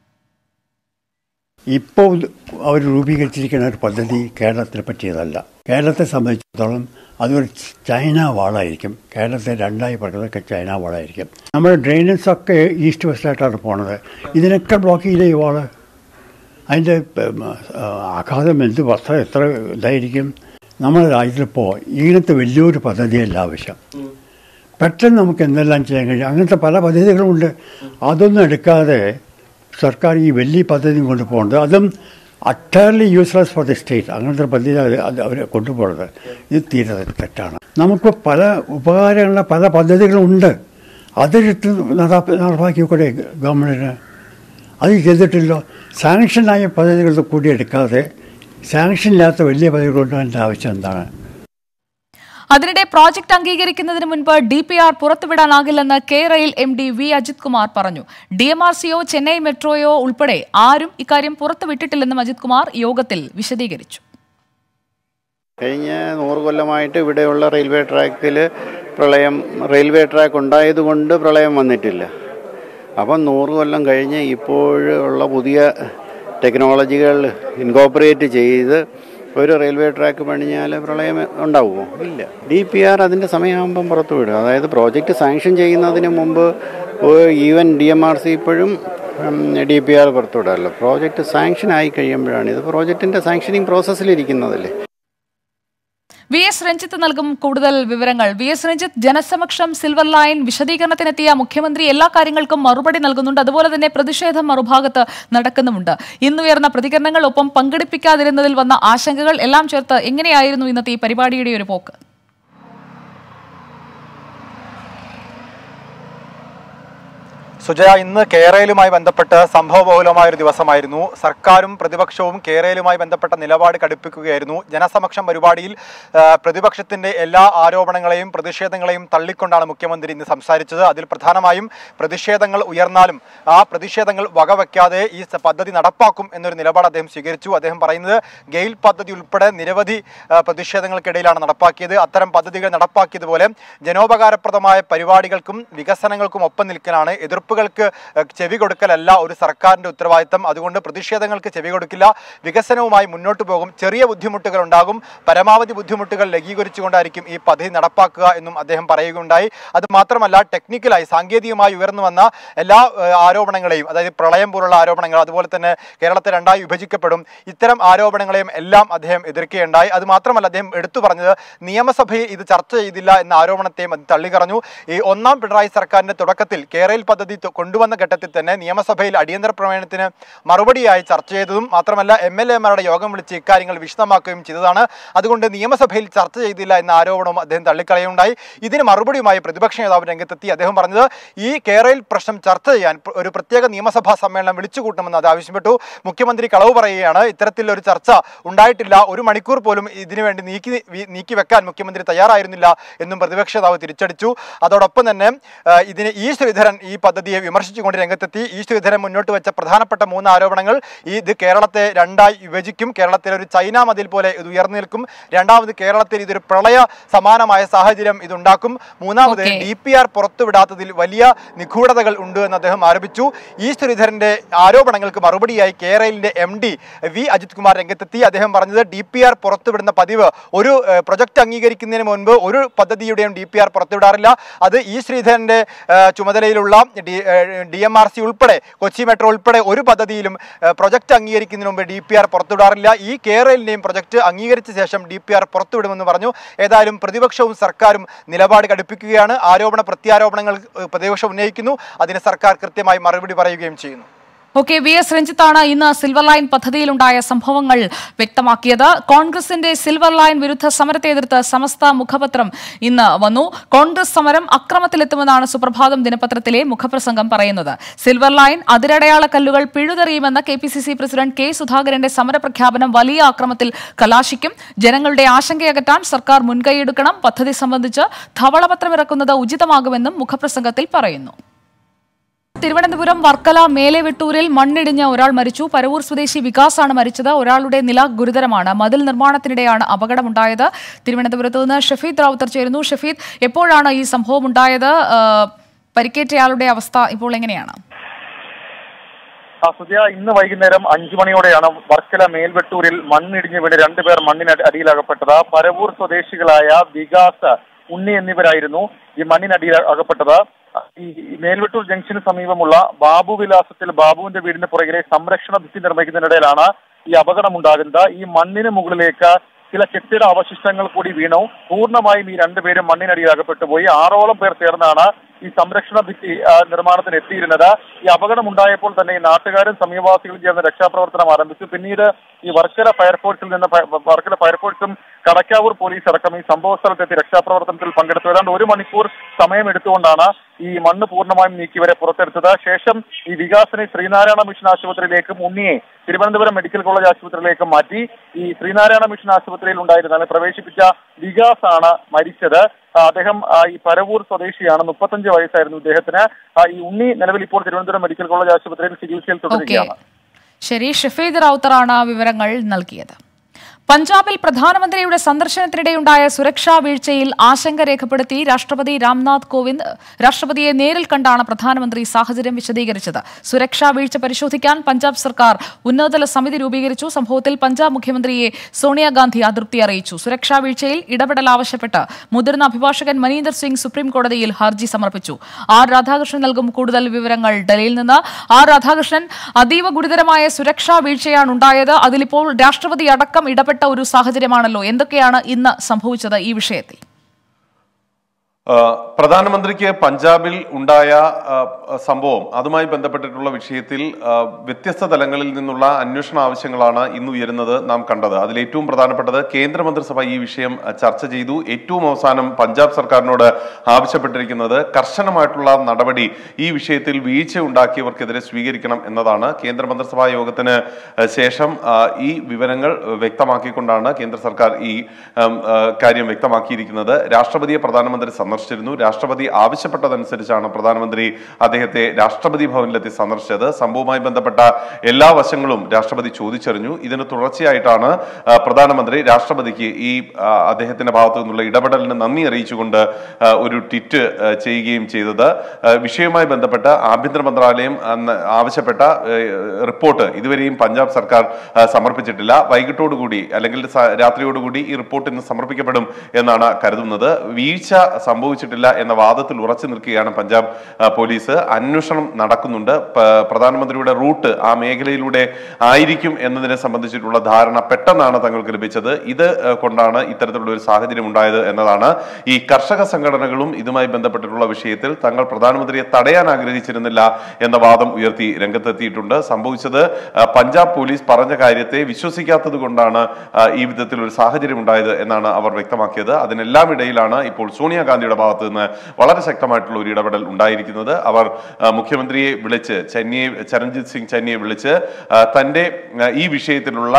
ഇപ്പോൾ അവർ രൂപീകരിച്ചിരിക്കുന്ന ഒരു പദ്ധതി കേരളത്തിനെ പറ്റിയതല്ല. കേരളത്തെ സംബന്ധിച്ചിടത്തോളം അതൊരു ചൈന വാളായിരിക്കും. കേരളത്തെ രണ്ടായി പറയുന്നതൊക്കെ ചൈന വാളായിരിക്കും. നമ്മുടെ ഡ്രെയിനേജ് ഒക്കെ ഈസ്റ്റ് വെസ്റ്റായിട്ടാണ് പോണത്. ഇതിനൊക്കെ ബ്ലോക്ക് ചെയ്ത ഈ വാള് അതിൻ്റെ ആഘാതം എന്ത് വസ്ത്രം എത്ര ഇതായിരിക്കും. നമ്മുടെ രാജ്യത്തിലിപ്പോൾ ഇങ്ങനത്തെ വലിയൊരു പദ്ധതിയല്ല ആവശ്യം. പെട്ടെന്ന് നമുക്ക് എന്തെല്ലാം ചെയ്യാൻ കഴിയും. അങ്ങനത്തെ പല പദ്ധതികളുമുണ്ട്. അതൊന്നും എടുക്കാതെ സർക്കാർ ഈ വലിയ പദ്ധതി കൊണ്ടുപോകുന്നത്, അതും utterly useless for the state, അങ്ങനത്തെ പദ്ധതി അത് അവർ കൊണ്ടുപോകുന്നത് ഇത് തീരെ തെറ്റാണ്. നമുക്ക് പല ഉപകാരമുള്ള പല പദ്ധതികളുണ്ട്. അതെടുത്ത് നടപ്പാക്കിക്കൂടെ ഗവൺമെൻറ്റിന്? അത് ചെയ്തിട്ടില്ലോ. സാങ്ഷനായ പദ്ധതികൾ കൂടി എടുക്കാതെ സാങ്ഷൻ ഇല്ലാത്ത വലിയ പദ്ധതികൾ കൊണ്ടുപോകേണ്ട ആവശ്യം എന്താണ്? അതിനിടെ പ്രോജക്ട് അംഗീകരിക്കുന്നതിന് മുൻപ് ഡി പി ആർ പുറത്തുവിടാനാകില്ലെന്ന് K rail M D V Ajith Kumar പറഞ്ഞു. ഡി എം ആർ സിയോ ചെന്നൈ മെട്രോയോ ഉൾപ്പെടെ ആരും ഇക്കാര്യം പുറത്തുവിട്ടിട്ടില്ലെന്നും അജിത് കുമാർ യോഗത്തിൽ വിശദീകരിച്ചു. കഴിഞ്ഞ നൂറ് കൊല്ലമായിട്ട് ഇവിടെയുള്ള റെയിൽവേ ട്രാക്കിൽ പ്രളയം റെയിൽവേ ട്രാക്ക് ഉണ്ടായതുകൊണ്ട് പ്രളയം വന്നിട്ടില്ല. അപ്പം നൂറ് കൊല്ലം കഴിഞ്ഞ് ഇപ്പോഴുള്ള പുതിയ ടെക്നോളജികൾ ഇൻകോപ്പറേറ്റ് ചെയ്ത് ഒരു റെയിൽവേ ട്രാക്ക് പണിഞ്ഞാൽ പ്രളയം ഉണ്ടാവുമോ? ഇല്ല. ഡി പി ആർ അതിൻ്റെ സമയമാകുമ്പം പുറത്തുവിടും. അതായത് പ്രോജക്റ്റ് സാങ്ഷൻ ചെയ്യുന്നതിന് മുമ്പ് even D M R C ഇപ്പോഴും ഡി പി ആർ പുറത്തുവിടാമല്ലോ. പ്രോജക്റ്റ് സാങ്ഷൻ ആയി കഴിയുമ്പോഴാണ് ഇത് പ്രോജക്റ്റിൻ്റെ സാങ്ഷനിങ് പ്രോസസ്സിലിരിക്കുന്നതല്ലേ. വി എസ് രഞ്ജിത്ത് നൽകും കൂടുതൽ വിവരങ്ങൾ. വി എസ് രഞ്ജിത്ത്, ജനസമക്ഷം സിൽവർ ലൈൻ വിശദീകരണത്തിനെത്തിയ മുഖ്യമന്ത്രി എല്ലാ കാര്യങ്ങൾക്കും മറുപടി നൽകുന്നുണ്ട്. അതുപോലെ തന്നെ പ്രതിഷേധം മറുഭാഗത്ത് നടക്കുന്നുമുണ്ട്. ഇന്നുയർന്ന പ്രതികരണങ്ങൾ, ഒപ്പം പങ്കെടുപ്പിക്കാതിരുന്നതിൽ വന്ന ആശങ്കകൾ എല്ലാം ചേർത്ത് എങ്ങനെയായിരുന്നു ഇന്നത്തെ ഈ പരിപാടിയുടെ ഒരു പോക്ക്? സുജയ, ഇന്ന് കേരളയുമായി ബന്ധപ്പെട്ട് സംഭവബഹുലമായ ഒരു ദിവസമായിരുന്നു. സർക്കാരും പ്രതിപക്ഷവും കേരളയുമായി ബന്ധപ്പെട്ട നിലപാട് കടുപ്പിക്കുകയായിരുന്നു. ജനസമക്ഷം പരിപാടിയിൽ പ്രതിപക്ഷത്തിന്റെ എല്ലാ ആരോപണങ്ങളെയും പ്രതിഷേധങ്ങളെയും തള്ളിക്കൊണ്ടാണ് മുഖ്യമന്ത്രി ഇന്ന് സംസാരിച്ചത്. അതിൽ പ്രധാനമായും പ്രതിഷേധങ്ങൾ ഉയർന്നാലും ആ പ്രതിഷേധങ്ങൾ വകവയ്ക്കാതെ ഈ പദ്ധതി നടപ്പാക്കും എന്നൊരു നിലപാട് അദ്ദേഹം സ്വീകരിച്ചു. അദ്ദേഹം പറയുന്നത് ഗെയിൽ പദ്ധതി ഉൾപ്പെടെ നിരവധി പ്രതിഷേധങ്ങൾക്കിടയിലാണ് നടപ്പാക്കിയത്. അത്തരം പദ്ധതികൾ നടപ്പാക്കിയതുപോലെ ജനോപകാരപ്രദമായ പരിപാടികൾക്കും വികസനങ്ങൾക്കും ഒപ്പം നിൽക്കാനാണ്. എതിർപ്പുകൾക്ക് ചെവി കൊടുക്കലല്ല ഒരു സർക്കാരിന്റെ ഉത്തരവാദിത്തം. അതുകൊണ്ട് പ്രതിഷേധങ്ങൾക്ക് ചെവി കൊടുക്കില്ല, വികസനവുമായി മുന്നോട്ട് പോകും. ചെറിയ ബുദ്ധിമുട്ടുകൾ ഉണ്ടാകും, പരമാവധി ബുദ്ധിമുട്ടുകൾ ലഘൂകരിച്ചുകൊണ്ടായിരിക്കും ഈ പദ്ധതി നടപ്പാക്കുക എന്നും അദ്ദേഹം പറയുകയുണ്ടായി. അത് മാത്രമല്ല, ടെക്നിക്കലായി സാങ്കേതികമായി ഉയർന്നു വന്ന എല്ലാ ആരോപണങ്ങളെയും, അതായത് പ്രളയം പോലുള്ള ആരോപണങ്ങൾ, അതുപോലെ തന്നെ കേരളത്തെ രണ്ടായി വിഭജിക്കപ്പെടും, ഇത്തരം ആരോപണങ്ങളെയും എല്ലാം അദ്ദേഹം എതിർക്കുകയുണ്ടായി. അത് മാത്രമല്ല, അദ്ദേഹം എടുത്തു പറഞ്ഞത് നിയമസഭയിൽ ഇത് ചർച്ച ചെയ്തില്ല എന്ന ആരോപണത്തെയും അത് തള്ളിക്കറഞ്ഞു. ഈ ഒന്നാം പിണറായി സർക്കാരിന്റെ തുടക്കത്തിൽ കേരള പദ്ധതി കൊണ്ടുവന്ന ഘട്ടത്തിൽ തന്നെ നിയമസഭയിൽ അടിയന്തര പ്രമേയത്തിന് മറുപടിയായി ചർച്ച ചെയ്തതും മാത്രമല്ല എം എൽ എമാരുടെ യോഗം വിളിച്ച് ഇക്കാര്യങ്ങൾ വിശദമാക്കുകയും ചെയ്തതാണ്. അതുകൊണ്ട് നിയമസഭയിൽ ചർച്ച ചെയ്തില്ല എന്ന ആരോപണവും അദ്ദേഹം തള്ളിക്കളയുണ്ടായി. ഇതിന് മറുപടിയുമായി പ്രതിപക്ഷ നേതാവ് രംഗത്തെത്തി. അദ്ദേഹം പറഞ്ഞത് ഈ കേരളയിൽ പ്രശ്നം ചർച്ച ചെയ്യാൻ ഒരു പ്രത്യേക നിയമസഭാ സമ്മേളനം വിളിച്ചുകൂട്ടണമെന്ന് അത് ആവശ്യപ്പെട്ടു. മുഖ്യമന്ത്രി കളവ് പറയുകയാണ്, ഇത്തരത്തിലൊരു ചർച്ച ഉണ്ടായിട്ടില്ല, ഒരു മണിക്കൂർ പോലും ഇതിനുവേണ്ടി നീക്കി നീക്കി വെക്കാൻ മുഖ്യമന്ത്രി തയ്യാറായിരുന്നില്ല എന്നും പ്രതിപക്ഷ നേതാവ് തിരിച്ചടിച്ചു. അതോടൊപ്പം തന്നെ ഇതിന് ഈ ശ്രീധരൻ ഈ പദ്ധതിയെ വിമർശിച്ചുകൊണ്ട് രംഗത്തെത്തി. ഈ ശ്രീധരൻ മുന്നോട്ട് വെച്ച പ്രധാനപ്പെട്ട മൂന്ന് ആരോപണങ്ങൾ, ഇത് കേരളത്തെ രണ്ടായി വിഭജിക്കും, കേരളത്തിലെ ഒരു ചൈന മതിൽ പോലെ ഇത് ഉയർന്നു നിൽക്കും, രണ്ടാമത് കേരളത്തിൽ ഇതൊരു പ്രളയ സമാനമായ സാഹചര്യം ഇതുണ്ടാക്കും, മൂന്നാമത് ഡി പി ആർ പുറത്തുവിടാത്തതിൽ വലിയ നിഗൂഢതകൾ ഉണ്ട് എന്ന് അദ്ദേഹം ആരോപിച്ചു. ഈ ശ്രീധരന്റെ ആരോപണങ്ങൾക്ക് മറുപടിയായി കേരളിന്റെ M D V Ajith Kumar രംഗത്തെത്തി. അദ്ദേഹം പറഞ്ഞത് ഡി പി ആർ പുറത്തുവിടുന്ന പതിവ് ഒരു പ്രൊജക്ട് അംഗീകരിക്കുന്നതിന് മുൻപ് ഒരു പദ്ധതിയുടെയും ഡി പി ആർ പുറത്തുവിടാറില്ല. അത് ഈ ശ്രീധരന്റെ ചുമതലയിലുള്ള ഡി എം ആർ സി ഉൾപ്പെടെ കൊച്ചി മെട്രോ ഉൾപ്പെടെ ഒരു പദ്ധതിയിലും പ്രൊജക്ട് അംഗീകരിക്കുന്നതിന് മുമ്പ് ഡി പി ആർ പുറത്തുവിടാറില്ല. ഈ കേരളിന്റെയും പ്രൊജക്ട് അംഗീകരിച്ച ശേഷം ഡി പി ആർ പുറത്തുവിടുമെന്ന് പറഞ്ഞു. ഏതായാലും പ്രതിപക്ഷവും സർക്കാരും നിലപാട് കടുപ്പിക്കുകയാണ്. ആരോപണ പ്രത്യാരോപണങ്ങൾ പ്രതിപക്ഷം ഉന്നയിക്കുന്നു, അതിന് സർക്കാർ കൃത്യമായി മറുപടി പറയുകയും ചെയ്യുന്നു. ഓക്കെ, വി എസ് രഞ്ജിത്താണ് ഇന്ന് സിൽവർ ലൈൻ പദ്ധതിയിലുണ്ടായ സംഭവങ്ങൾ വ്യക്തമാക്കിയത്. കോൺഗ്രസിന്റെ സിൽവർ ലൈൻ വിരുദ്ധ സമരത്തെ എതിർത്ത് സമസ്ത മുഖപത്രം ഇന്ന് വന്നു. കോൺഗ്രസ് സമരം അക്രമത്തിലെത്തുമെന്നാണ് സുപ്രഭാതം ദിനപത്രത്തിലെ മുഖപ്രസംഗം പറയുന്നത്. സിൽവർ ലൈൻ അതിരടയാള കല്ലുകൾ പിഴുതെറിയുമെന്ന K P C C president K സുധാകരന്റെ സമരപ്രഖ്യാപനം വലിയ അക്രമത്തിൽ കലാശിക്കും. ജനങ്ങളുടെ ആശങ്കയകറ്റാൻ സർക്കാർ മുൻകൈയെടുക്കണം. പദ്ധതി സംബന്ധിച്ച് ധവളപത്രം ഇറക്കുന്നത് ഉചിതമാകുമെന്നും മുഖപ്രസംഗത്തിൽ പറയുന്നു. തിരുവനന്തപുരം വർക്കല മേലെവെട്ടൂരിൽ മണ്ണിടിഞ്ഞ് ഒരാൾ മരിച്ചു. പരവൂർ സ്വദേശി വികാസാണ് മരിച്ചത്. ഒരാളുടെ നില ഗുരുതരമാണ്. മതിൽ നിർമ്മാണത്തിനിടെയാണ് അപകടമുണ്ടായത്. തിരുവനന്തപുരത്ത് നിന്ന് ഷഫീദ് റാവുത്തർ ചേരുന്നു. ഷഫീദ്, എപ്പോഴാണ് ഈ സംഭവം ഉണ്ടായത്? പരിക്കേറ്റയാളുടെ അവസ്ഥ ഇപ്പോൾ എങ്ങനെയാണ്? സുജയ, ഇന്ന് വൈകുന്നേരം അഞ്ചു മണിയോടെയാണ് വർക്കല മേൽവെട്ടൂരിൽ മണ്ണിടിഞ്ഞ് വീണ് രണ്ടുപേർ മണ്ണിന് അടിയിലകപ്പെട്ടത്. പരവൂർ സ്വദേശികളായ വികാസ്, ഉണ്ണി എന്നിവരായിരുന്നു ഈ മണ്ണിനടിയിൽ അകപ്പെട്ടത്. ഈ മേൽവെട്ടൂർ ജംഗ്ഷന് സമീപമുള്ള ബാബു വിലാസത്തിൽ ബാബുവിന്റെ വീടിന് പുറകിലെ സംരക്ഷണ ഭിത്തി നിർമ്മിക്കുന്നതിനിടയിലാണ് ഈ അപകടം ഉണ്ടാകുന്നത്. ഈ മണ്ണിന് മുകളിലേക്ക് ചില കെട്ടിട അവശിഷ്ടങ്ങൾ കൂടി വീണു. പൂർണ്ണമായും ഈ രണ്ടുപേരും മണ്ണിനടിയിൽ അകപ്പെട്ടുപോയി. ആറോളം പേർ ചേർന്നാണ് ഈ സംരക്ഷണ ഭിത്തി നിർമ്മാണത്തിന് എത്തിയിരുന്നത്. ഈ അപകടം ഉണ്ടായപ്പോൾ തന്നെ ഈ നാട്ടുകാരും സമീപവാസികളും ചേർന്ന് രക്ഷാപ്രവർത്തനം ആരംഭിച്ചു. പിന്നീട് ഈ വർക്കല ഫയർഫോഴ്സിൽ നിന്ന് വർക്കല ഫയർഫോഴ്സും കടക്കാവൂർ പോലീസ് അടക്കം ഈ സംഭവ സ്ഥലത്തെത്തി രക്ഷാപ്രവർത്തനത്തിൽ പങ്കെടുത്തു. ഏതാണ്ട് ഒരു മണിക്കൂർ സമയമെടുത്തുകൊണ്ടാണ് ഈ മണ്ണ് പൂർണ്ണമായും നീക്കിവരെ പുറത്തെടുത്തത്. ശേഷം ഈ വികാസിനെ ശ്രീനാരായണ മിഷൻ ആശുപത്രിയിലേക്കും ഉണ്ണിയെ തിരുവനന്തപുരം മെഡിക്കൽ കോളേജ് ആശുപത്രിയിലേക്കും മാറ്റി. ഈ ശ്രീനാരായണ മിഷൻ ആശുപത്രിയിൽ ഉണ്ടായിരുന്ന പ്രവേശിപ്പിച്ച വികാസാണ് മരിച്ചത്. അദ്ദേഹം ഈ പരവൂർ സ്വദേശിയാണ്. മുപ്പത്തഞ്ച് വയസ്സായിരുന്നു ഇദ്ദേഹത്തിന്. ഈ ഉണ്ണി നിലവിൽ ഇപ്പോൾ തിരുവനന്തപുരം മെഡിക്കൽ കോളേജ് ആശുപത്രിയിൽ ചികിത്സയിൽ തുടരുകയാണ്. ശരി, ഷഫീദ് റാവുത്തറാണ് വിവരങ്ങൾ നൽകിയത്. പഞ്ചാബിൽ പ്രധാനമന്ത്രിയുടെ സന്ദർശനത്തിനിടെയുണ്ടായ സുരക്ഷാ വീഴ്ചയിൽ ആശങ്ക രേഖപ്പെടുത്തി രാഷ്ട്രപതി രാംനാഥ് കോവിന്ദ്. രാഷ്ട്രപതിയെ നേരിൽ കണ്ടാണ് പ്രധാനമന്ത്രി സാഹചര്യം വിശദീകരിച്ചത്. സുരക്ഷാ വീഴ്ച പരിശോധിക്കാൻ പഞ്ചാബ് സർക്കാർ ഉന്നതതല സമിതി രൂപീകരിച്ചു. സംഭവത്തിൽ പഞ്ചാബ് മുഖ്യമന്ത്രിയെ സോണിയാഗാന്ധി അതൃപ്തി അറിയിച്ചു. സുരക്ഷാ വീഴ്ചയിൽ ഇടപെടൽ ആവശ്യപ്പെട്ട് മുതിർന്ന അഭിഭാഷകൻ മനീന്ദർ സിംഗ് സുപ്രീം കോടതിയിൽ ഹർജി സമർപ്പിച്ചു. ആർ രാധാകൃഷ്ണൻ നൽകും കൂടുതൽ വിവരങ്ങൾ ഡൽഹിയിൽ നിന്ന്. ആർ രാധാകൃഷ്ണൻ, അതീവ ഗുരുതരമായ സുരക്ഷാ വീഴ്ചയാണ് ഉണ്ടായത്. അതിലിപ്പോൾ രാഷ്ട്രപതി അടക്കം ഇടപെട്ട ഒരു സാഹചര്യമാണല്ലോ. എന്തൊക്കെയാണ് ഇന്ന് സംഭവിച്ചത് ഈ വിഷയത്തിൽ? പ്രധാനമന്ത്രിക്ക് പഞ്ചാബിൽ ഉണ്ടായ സംഭവം അതുമായി ബന്ധപ്പെട്ടിട്ടുള്ള വിഷയത്തിൽ വ്യത്യസ്ത തലങ്ങളിൽ നിന്നുള്ള അന്വേഷണ ആവശ്യങ്ങളാണ് ഇന്ന് ഉയരുന്നത് നാം കണ്ടത്. അതിൽ ഏറ്റവും പ്രധാനപ്പെട്ടത് കേന്ദ്രമന്ത്രിസഭ ഈ വിഷയം ചർച്ച ചെയ്തു. ഏറ്റവും അവസാനം പഞ്ചാബ് സർക്കാരിനോട് ആവശ്യപ്പെട്ടിരിക്കുന്നത് കർശനമായിട്ടുള്ള നടപടി ഈ വിഷയത്തിൽ വീഴ്ച ഉണ്ടാക്കിയവർക്കെതിരെ സ്വീകരിക്കണം എന്നതാണ്. കേന്ദ്രമന്ത്രിസഭാ യോഗത്തിന് ശേഷം ഈ വിവരങ്ങൾ വ്യക്തമാക്കിക്കൊണ്ടാണ് കേന്ദ്ര സർക്കാർ ഈ കാര്യം വ്യക്തമാക്കിയിരിക്കുന്നത്. രാഷ്ട്രപതിയെ പ്രധാനമന്ത്രി സന്ദർശിച്ചിരുന്നു. രാഷ്ട്രപതി ആവശ്യപ്പെട്ടതനുസരിച്ചാണ് പ്രധാനമന്ത്രി അദ്ദേഹത്തെ രാഷ്ട്രപതി ഭവനിലെത്തി സന്ദർശിച്ചത്. സംഭവവുമായി ബന്ധപ്പെട്ട എല്ലാ വശങ്ങളും രാഷ്ട്രപതി ചോദിച്ചറിഞ്ഞു. ഇതിന് തുടർച്ചയായിട്ടാണ് പ്രധാനമന്ത്രി രാഷ്ട്രപതിക്ക് ഈ അദ്ദേഹത്തിന്റെ ഭാഗത്തു നിന്നുള്ള ഇടപെടലിന് നന്ദി അറിയിച്ചുകൊണ്ട് ഒരു ട്വീറ്റ് ചെയ്യുകയും ചെയ്തത്. വിഷയവുമായി ബന്ധപ്പെട്ട് ആഭ്യന്തര മന്ത്രാലയം ആവശ്യപ്പെട്ട റിപ്പോർട്ട് ഇതുവരെയും പഞ്ചാബ് സർക്കാർ സമർപ്പിച്ചിട്ടില്ല. വൈകിട്ടോടുകൂടി അല്ലെങ്കിൽ രാത്രിയോടുകൂടി ഈ റിപ്പോർട്ട് ഇന്ന് സമർപ്പിക്കപ്പെടും എന്നാണ് കരുതുന്നത്. വീഴ്ച സംഭവിച്ചിട്ടില്ല എന്ന വാദത്തിൽ ഉറച്ചു നിൽക്കുകയാണ് പഞ്ചാബ് പോലീസ്. അന്വേഷണം നടക്കുന്നുണ്ട്. പ്രധാനമന്ത്രിയുടെ റൂട്ട് ആ മേഖലയിലൂടെ ആയിരിക്കും എന്നതിനെ സംബന്ധിച്ചിട്ടുള്ള ധാരണ പെട്ടെന്നാണ് തങ്ങൾക്ക് ലഭിച്ചത്. ഇത് കൊണ്ടാണ് ഇത്തരത്തിലുള്ള ഒരു സാഹചര്യം ഉണ്ടായത് എന്നതാണ്. ഈ കർഷക സംഘടനകളും ഇതുമായി ബന്ധപ്പെട്ടിട്ടുള്ള വിഷയത്തിൽ തങ്ങൾ പ്രധാനമന്ത്രിയെ തടയാൻ ആഗ്രഹിച്ചിരുന്നില്ല എന്ന വാദം ഉയർത്തി രംഗത്തെത്തിയിട്ടുണ്ട്. സംഭവിച്ചത് പഞ്ചാബ് പോലീസ് പറഞ്ഞ കാര്യത്തെ വിശ്വസിക്കാത്തത് കൊണ്ടാണ് ഈ വിധത്തിൽ ഒരു സാഹചര്യം ഉണ്ടായത് എന്നാണ് അവർ വ്യക്തമാക്കിയത്. അതിനെല്ലാം ഇടയിലാണ് ഇപ്പോൾ സോണിയാഗാന്ധിയുടെ ഭാഗത്ത് നിന്ന് വളരെ ശക്തമായിട്ടുള്ള ഒരു ഇടപെടൽ ഉണ്ടായിരിക്കുന്നത്. അവർ മുഖ്യമന്ത്രിയെ വിളിച്ച് ചന്നിയെ ചരൺജിത് സിംഗ് ചന്നിയെ വിളിച്ച് തന്റെ ഈ വിഷയത്തിലുള്ള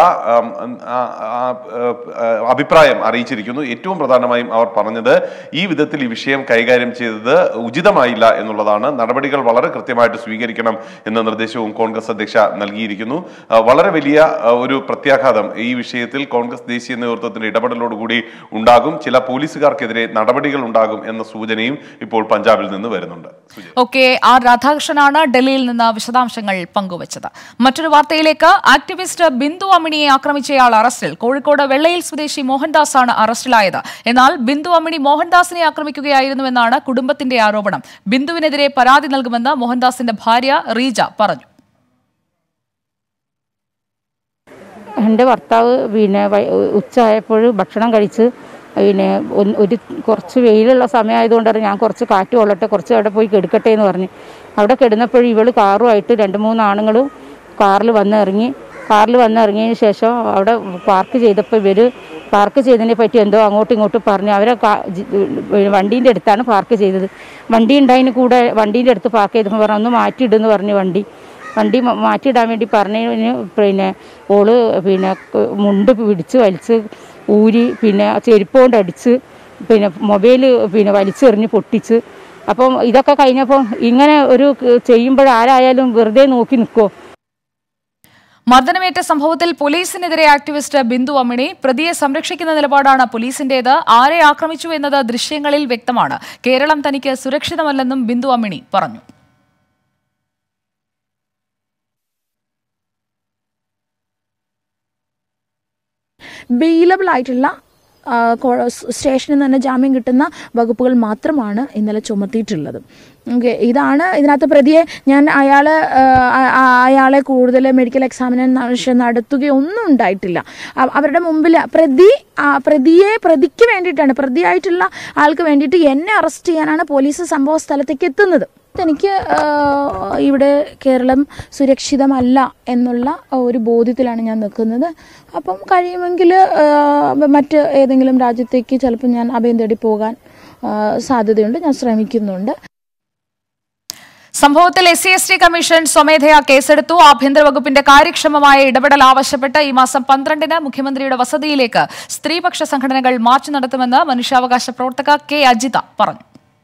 അഭിപ്രായം അറിയിച്ചിരിക്കുന്നു. ഏറ്റവും പ്രധാനമായും അവർ പറഞ്ഞത് ഈ വിധത്തിൽ ഈ വിഷയം കൈകാര്യം ചെയ്തത് ഉചിതമായില്ല എന്നുള്ളതാണ്. നടപടികൾ വളരെ കൃത്യമായിട്ട് സ്വീകരിക്കണം എന്ന നിർദ്ദേശവും കോൺഗ്രസ് അധ്യക്ഷ നൽകിയിരിക്കുന്നു. വളരെ വലിയ ഒരു പ്രത്യാഘാതം ഈ വിഷയത്തിൽ കോൺഗ്രസ് ദേശീയ നേതൃത്വത്തിന്റെ ഇടപെടലോടുകൂടി ഉണ്ടാകും. ചില പോലീസുകാർക്കെതിരെ നടപടികൾ ഉണ്ടാകും എന്ന സൂചനയും ഇപ്പോൾ പഞ്ചാബിൽ നിന്ന് വരുന്നുണ്ട്. ഓക്കെ, ആർ രാധാകൃഷ്ണനാണ് ഡൽഹിയിൽ നിന്ന് വിശദാംശങ്ങൾ പങ്കുവച്ചത്. മറ്റൊരു വാർത്തയിലേക്ക്. ആക്ടിവിസ്റ്റ് ബിന്ദു അമ്മിണിയെ ആക്രമിച്ചയാൾ അറസ്റ്റിൽ. കോഴിക്കോട് വെള്ളയിൽ സ്വദേശി മോഹൻദാസ് ആണ് അറസ്റ്റിലായത്. എന്നാൽ ബിന്ദു അമ്മിണി മോഹൻദാസിനെ ആക്രമിക്കുകയായിരുന്നുവെന്നാണ് കുടുംബത്തിന്റെ ആരോപണം. ബിന്ദുവിനെതിരെ പരാതി നൽകുമെന്ന് മോഹൻദാസിന്റെ ഭാര്യ റീജ പറഞ്ഞു. എൻ്റെ ഭർത്താവ് പിന്നെ ഉച്ചയായപ്പോൾ ഭക്ഷണം കഴിച്ച് പിന്നെ ഒരു കുറച്ച് വെയിലുള്ള സമയമായതുകൊണ്ടാണ് ഞാൻ കുറച്ച് കാറ്റ് കൊള്ളട്ടെ, കുറച്ച് അവിടെ പോയി കെടുക്കട്ടെ എന്ന് പറഞ്ഞ് അവിടെ കിടന്നപ്പോൾ ഇവൾ കാറുമായിട്ട് രണ്ട് മൂന്ന് ആണുങ്ങളും കാറിൽ വന്ന് ഇറങ്ങി. കാറിൽ വന്ന് ഇറങ്ങിയതിന് ശേഷം അവിടെ പാർക്ക് ചെയ്തപ്പോൾ ഇവർ പാർക്ക് ചെയ്തതിനെ പറ്റി എന്തോ അങ്ങോട്ടും ഇങ്ങോട്ടും പറഞ്ഞു. അവരെ വണ്ടീൻ്റെ അടുത്താണ് പാർക്ക് ചെയ്തത്. വണ്ടി ഉണ്ടായതിന് കൂടെ വണ്ടീൻ്റെ അടുത്ത് പാർക്ക് ചെയ്തപ്പോൾ പറഞ്ഞു ഒന്ന് മാറ്റിയിടുന്ന് പറഞ്ഞു. വണ്ടി വണ്ടി മാറ്റിയിടാൻ വേണ്ടി പറഞ്ഞതിന് പിന്നെ ഓള് പിന്നെ മുണ്ട് പിടിച്ച് വലിച്ച് ഊരി പിന്നെ ചെരുപ്പ് കൊണ്ട് അടിച്ച് പിന്നെ മൊബൈൽ പിന്നെ വലിച്ചെറിഞ്ഞ് പൊട്ടിച്ച്. അപ്പം ഇതൊക്കെ കഴിഞ്ഞപ്പോൾ ഇങ്ങനെ ഒരു ചെയ്യുമ്പോൾ ആരായാലും വെറുതെ നോക്കി നിൽക്കുമോ? മർദ്ദനമേറ്റ സംഭവത്തിൽ പോലീസിനെതിരെ ആക്ടിവിസ്റ്റ് ബിന്ദു അമ്മിണി. പ്രതിയെ സംരക്ഷിക്കുന്ന നിലപാടാണ് പോലീസിന്റേത്. ആരെ ആക്രമിച്ചു എന്നത് ദൃശ്യങ്ങളിൽ വ്യക്തമാണ്. കേരളം തനിക്ക് സുരക്ഷിതമല്ലെന്നും ബിന്ദു അമ്മിണി പറഞ്ഞു. ബെയിലബിൾ ആയിട്ടുള്ള സ്റ്റേഷനിൽ തന്നെ ജാമ്യം കിട്ടുന്ന വകുപ്പുകൾ മാത്രമാണ് ഇന്നലെ ചുമത്തിയിട്ടുള്ളത്. ഓക്കെ, ഇതാണ് ഇതിനകത്ത് പ്രതിയെ ഞാൻ അയാൾ അയാളെ കൂടുതൽ മെഡിക്കൽ എക്സാമിനേഷൻ നടത്തുകയൊന്നും ഉണ്ടായിട്ടില്ല. അവരുടെ മുമ്പിൽ പ്രതി പ്രതിയെ പ്രതിക്ക് വേണ്ടിയിട്ടാണ് പ്രതിയായിട്ടുള്ള ആൾക്ക് വേണ്ടിയിട്ട് എന്നെ അറസ്റ്റ് ചെയ്യാനാണ് പോലീസ് സംഭവ സ്ഥലത്തേക്ക് എത്തുന്നത്. എനിക്ക് ഇവിടെ കേരളം സുരക്ഷിതമല്ല എന്നുള്ള ഒരു ബോധ്യത്തിലാണ് ഞാൻ നിൽക്കുന്നത്. അപ്പം കഴിയുമെങ്കിൽ മറ്റ് ഏതെങ്കിലും രാജ്യത്തേക്ക് ചിലപ്പോൾ ഞാൻ അഭയം തേടി പോകാൻ സാധ്യതയുണ്ട്. ഞാൻ ശ്രമിക്കുന്നുണ്ട്. സംഭവത്തിൽ S C S T commission സ്വമേധയാ കേസെടുത്തു. ആഭ്യന്തര വകുപ്പിന്റെ കാര്യക്ഷമമായ ഇടപെടൽ ആവശ്യപ്പെട്ട് ഈ മാസം പന്ത്രണ്ടിന് മുഖ്യമന്ത്രിയുടെ വസതിയിലേക്ക് സ്ത്രീപക്ഷ സംഘടനകൾ മാർച്ച് നടത്തുമെന്ന് മനുഷ്യാവകാശ പ്രവർത്തക കെ അജിത പറഞ്ഞു.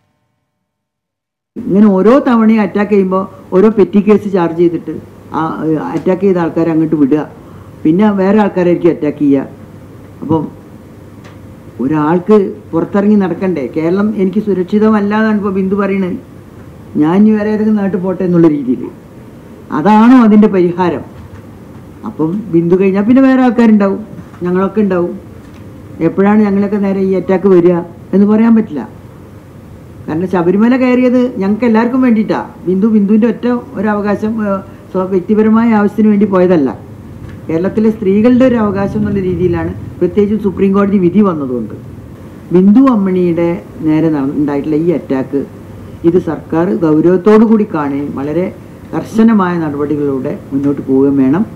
ഇങ്ങനെ ഓരോ തവണയും അറ്റാക്ക് ചെയ്യുമ്പോൾ ഓരോ പെറ്റി കേസ് ചാർജ് ചെയ്തിട്ട് ആ അറ്റാക്ക് ചെയ്ത ആൾക്കാരെ അങ്ങോട്ട് വിടുക, പിന്നെ വേറെ ആൾക്കാരായിരിക്കും അറ്റാക്ക് ചെയ്യുക. അപ്പം ഒരാൾക്ക് പുറത്തിറങ്ങി നടക്കണ്ടേ? കേരളം എനിക്ക് സുരക്ഷിതമല്ല എന്നാണ് ഇപ്പോൾ ബിന്ദു പറയുന്നത്. ഞാൻ ഇനി വേറെ ഏതെങ്കിലും നാട്ടിൽ പോട്ടെ എന്നുള്ള രീതിയിൽ അതാണോ അതിൻ്റെ പരിഹാരം? അപ്പം ബിന്ദു കഴിഞ്ഞാൽ പിന്നെ വേറെ ആൾക്കാരുണ്ടാവും, ഞങ്ങളൊക്കെ ഉണ്ടാവും. എപ്പോഴാണ് ഞങ്ങളൊക്കെ നേരെ ഈ അറ്റാക്ക് വരിക എന്ന് പറയാൻ പറ്റില്ല. കാരണം ശബരിമല കയറിയത് ഞങ്ങൾക്ക് എല്ലാവർക്കും വേണ്ടിയിട്ടാണ്. ബിന്ദു ബിന്ദുവിൻ്റെ ഒറ്റ ഒരു അവകാശം വ്യക്തിപരമായ ആവശ്യത്തിന് വേണ്ടി പോയതല്ല. കേരളത്തിലെ സ്ത്രീകളുടെ ഒരു അവകാശം എന്നുള്ള രീതിയിലാണ്, പ്രത്യേകിച്ചും സുപ്രീം കോടതി വിധി വന്നതുകൊണ്ട്. ബിന്ദു അമ്മണിയുടെ നേരെ ഉണ്ടായിട്ടുള്ള ഈ അറ്റാക്ക് ഇത് സർക്കാർ ഗൗരവത്തോടു കൂടി കാണുകയും വളരെ കർശനമായ നടപടികളിലൂടെ മുന്നോട്ട് പോവുകയും വേണം.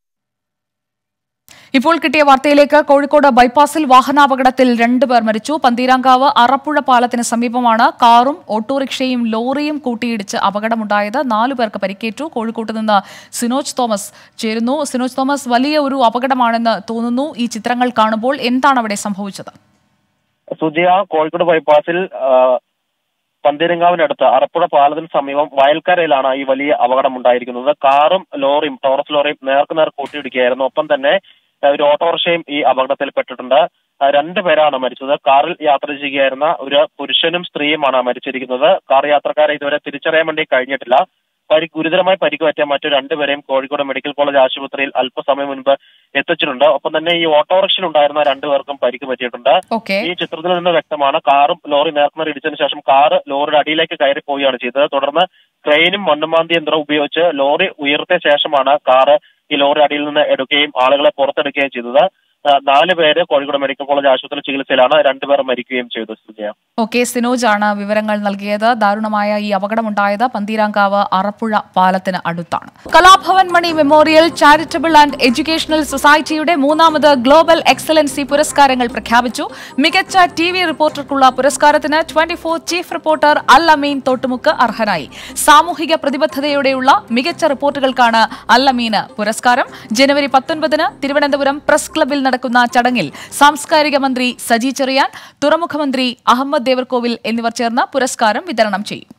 ഇപ്പോൾ കിട്ടിയ വാർത്തയിലേക്ക്. കോഴിക്കോട് ബൈപ്പാസിൽ വാഹനാപകടത്തിൽ രണ്ടുപേർ മരിച്ചു. പന്തീരാങ്കാവ് അറപ്പുഴ പാലത്തിന് സമീപമാണ് കാറും ഓട്ടോറിക്ഷയും ലോറിയും കൂട്ടിയിടിച്ച് അപകടമുണ്ടായത്. നാലു പേർക്ക് പരിക്കേറ്റു. കോഴിക്കോട്ട് നിന്ന് സിനോജ് തോമസ് ചേരുന്നു. സിനോജ് തോമസ്, വലിയ ഒരു അപകടമാണെന്ന് തോന്നുന്നു. ഈ ചിത്രങ്ങൾ കാണുമ്പോൾ എന്താണ് അവിടെ സംഭവിച്ചത്? സുജിയ, കോഴിക്കോട് ബൈപ്പാസിൽ പന്തീരങ്കാവിനടുത്ത് അറപ്പുഴ പാലത്തിന് സമീപം വയൽക്കരയിലാണ് ഈ വലിയ അപകടം ഉണ്ടായിരിക്കുന്നത്. കാറും ലോറിയും ടോറസ് ലോറിയും നേർക്കുനേർ കൂട്ടിയിടിക്കുകയായിരുന്നു. ഒപ്പം തന്നെ ഒരു ഓട്ടോറിക്ഷയും ഈ അപകടത്തിൽപ്പെട്ടിട്ടുണ്ട്. രണ്ടുപേരാണ് മരിച്ചത്. കാറിൽ യാത്ര ചെയ്യുകയായിരുന്ന ഒരു പുരുഷനും സ്ത്രീയുമാണ് മരിച്ചിരിക്കുന്നത്. കാർ യാത്രക്കാരെ ഇതുവരെ തിരിച്ചറിയാൻ വേണ്ടി കഴിഞ്ഞിട്ടില്ല. പരി ഗുരുതരമായി പരിക്കുപറ്റിയ മറ്റു രണ്ടുപേരെയും കോഴിക്കോട് മെഡിക്കൽ കോളേജ് ആശുപത്രിയിൽ അല്പസമയം മുൻപ് എത്തിച്ചിട്ടുണ്ട്. ഒപ്പം തന്നെ ഈ ഓട്ടോറിക്ഷയിൽ ഉണ്ടായിരുന്ന രണ്ടുപേർക്കും പരിക്ക് പറ്റിയിട്ടുണ്ട്. ഈ ചിത്രത്തിൽ നിന്ന് വ്യക്തമാണ് കാറും ലോറി നേർക്കുനേർ ഇടിച്ചതിന് ശേഷം കാറ് ലോറിയുടെ അടിയിലേക്ക് കയറി പോവുകയാണ് ചെയ്തത്. തുടർന്ന് ക്രെയിനും മണ്ണുമാന്തി യന്ത്രം ഉപയോഗിച്ച് ലോറി ഉയർത്തിയ ശേഷമാണ് കാറ് ഈ ലോറി അടിയിൽ നിന്ന് എടുക്കുകയും ആളുകളെ പുറത്തെടുക്കുകയും ചെയ്തത്. നാല് പേര് കോഴിക്കോട് മെഡിക്കൽ കോളേജ് ആശുപത്രി ചികിത്സയിലാണ്. രണ്ടുപേർ മരിക്കുകയും ചെയ്തു. ഓക്കെ, സിനോജ് ആണ് വിവരങ്ങൾ നൽകിയത്. ദാരുണമായ ഈ അപകടമുണ്ടായത് പന്തീരാങ്കാവ് അറപ്പുഴ പാലത്തിന് അടുത്താണ്. Kalabhavan Mani memorial charitable and educational സൊസൈറ്റിയുടെ മൂന്നാമത് ഗ്ലോബൽ എക്സലൻസി പുരസ്കാരങ്ങൾ പ്രഖ്യാപിച്ചു. മികച്ച ടി വി റിപ്പോർട്ടർക്കുള്ള പുരസ്കാരത്തിന് twenty four chief reporter Al Ameen Thottumukku അർഹനായി. സാമൂഹിക പ്രതിബദ്ധതയോടെയുള്ള മികച്ച റിപ്പോർട്ടുകൾക്കാണ് അൽ അമീന് പുരസ്കാരം. ജനുവരി പത്തൊൻപതിന് തിരുവനന്തപുരം പ്രസ് ക്ലബിൽ നടക്കുന്ന ചടങ്ങിൽ സാംസ്കാരിക മന്ത്രി സജി ചെറിയാൻ, തുറമുഖ മന്ത്രി അഹമ്മദ് ദേവർകോവിൽ എന്നിവർ ചേർന്ന് പുരസ്കാരം വിതരണം ചെയ്യും.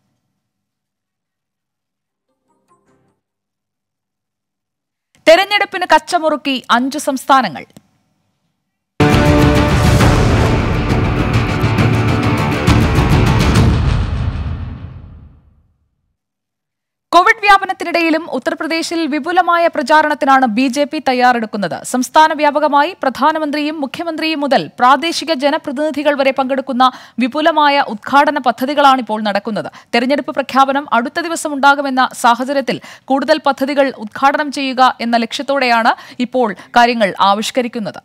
തെരഞ്ഞെടുപ്പിന് കച്ചമുറുക്കി അഞ്ചു സംസ്ഥാനങ്ങൾ. കോവിഡ് വ്യാപനത്തിനിടയിലും ഉത്തർപ്രദേശിൽ വിപുലമായ പ്രചാരണത്തിനാണ് ബി ജെ പി തയ്യാറെടുക്കുന്നത്. സംസ്ഥാന വ്യാപകമായി പ്രധാനമന്ത്രിയും മുഖ്യമന്ത്രിയും മുതൽ പ്രാദേശിക ജനപ്രതിനിധികൾ വരെ പങ്കെടുക്കുന്ന വിപുലമായ ഉദ്ഘാടന പദ്ധതികളാണ് ഇപ്പോൾ നടക്കുന്നത്. തെരഞ്ഞെടുപ്പ് പ്രഖ്യാപനം അടുത്ത ദിവസം ഉണ്ടാകുമെന്ന സാഹചര്യത്തിൽ കൂടുതൽ പദ്ധതികൾ ഉദ്ഘാടനം ചെയ്യുക എന്ന ലക്ഷ്യത്തോടെയാണ് ഇപ്പോൾ കാര്യങ്ങൾ ആവിഷ്കരിക്കുന്നത്.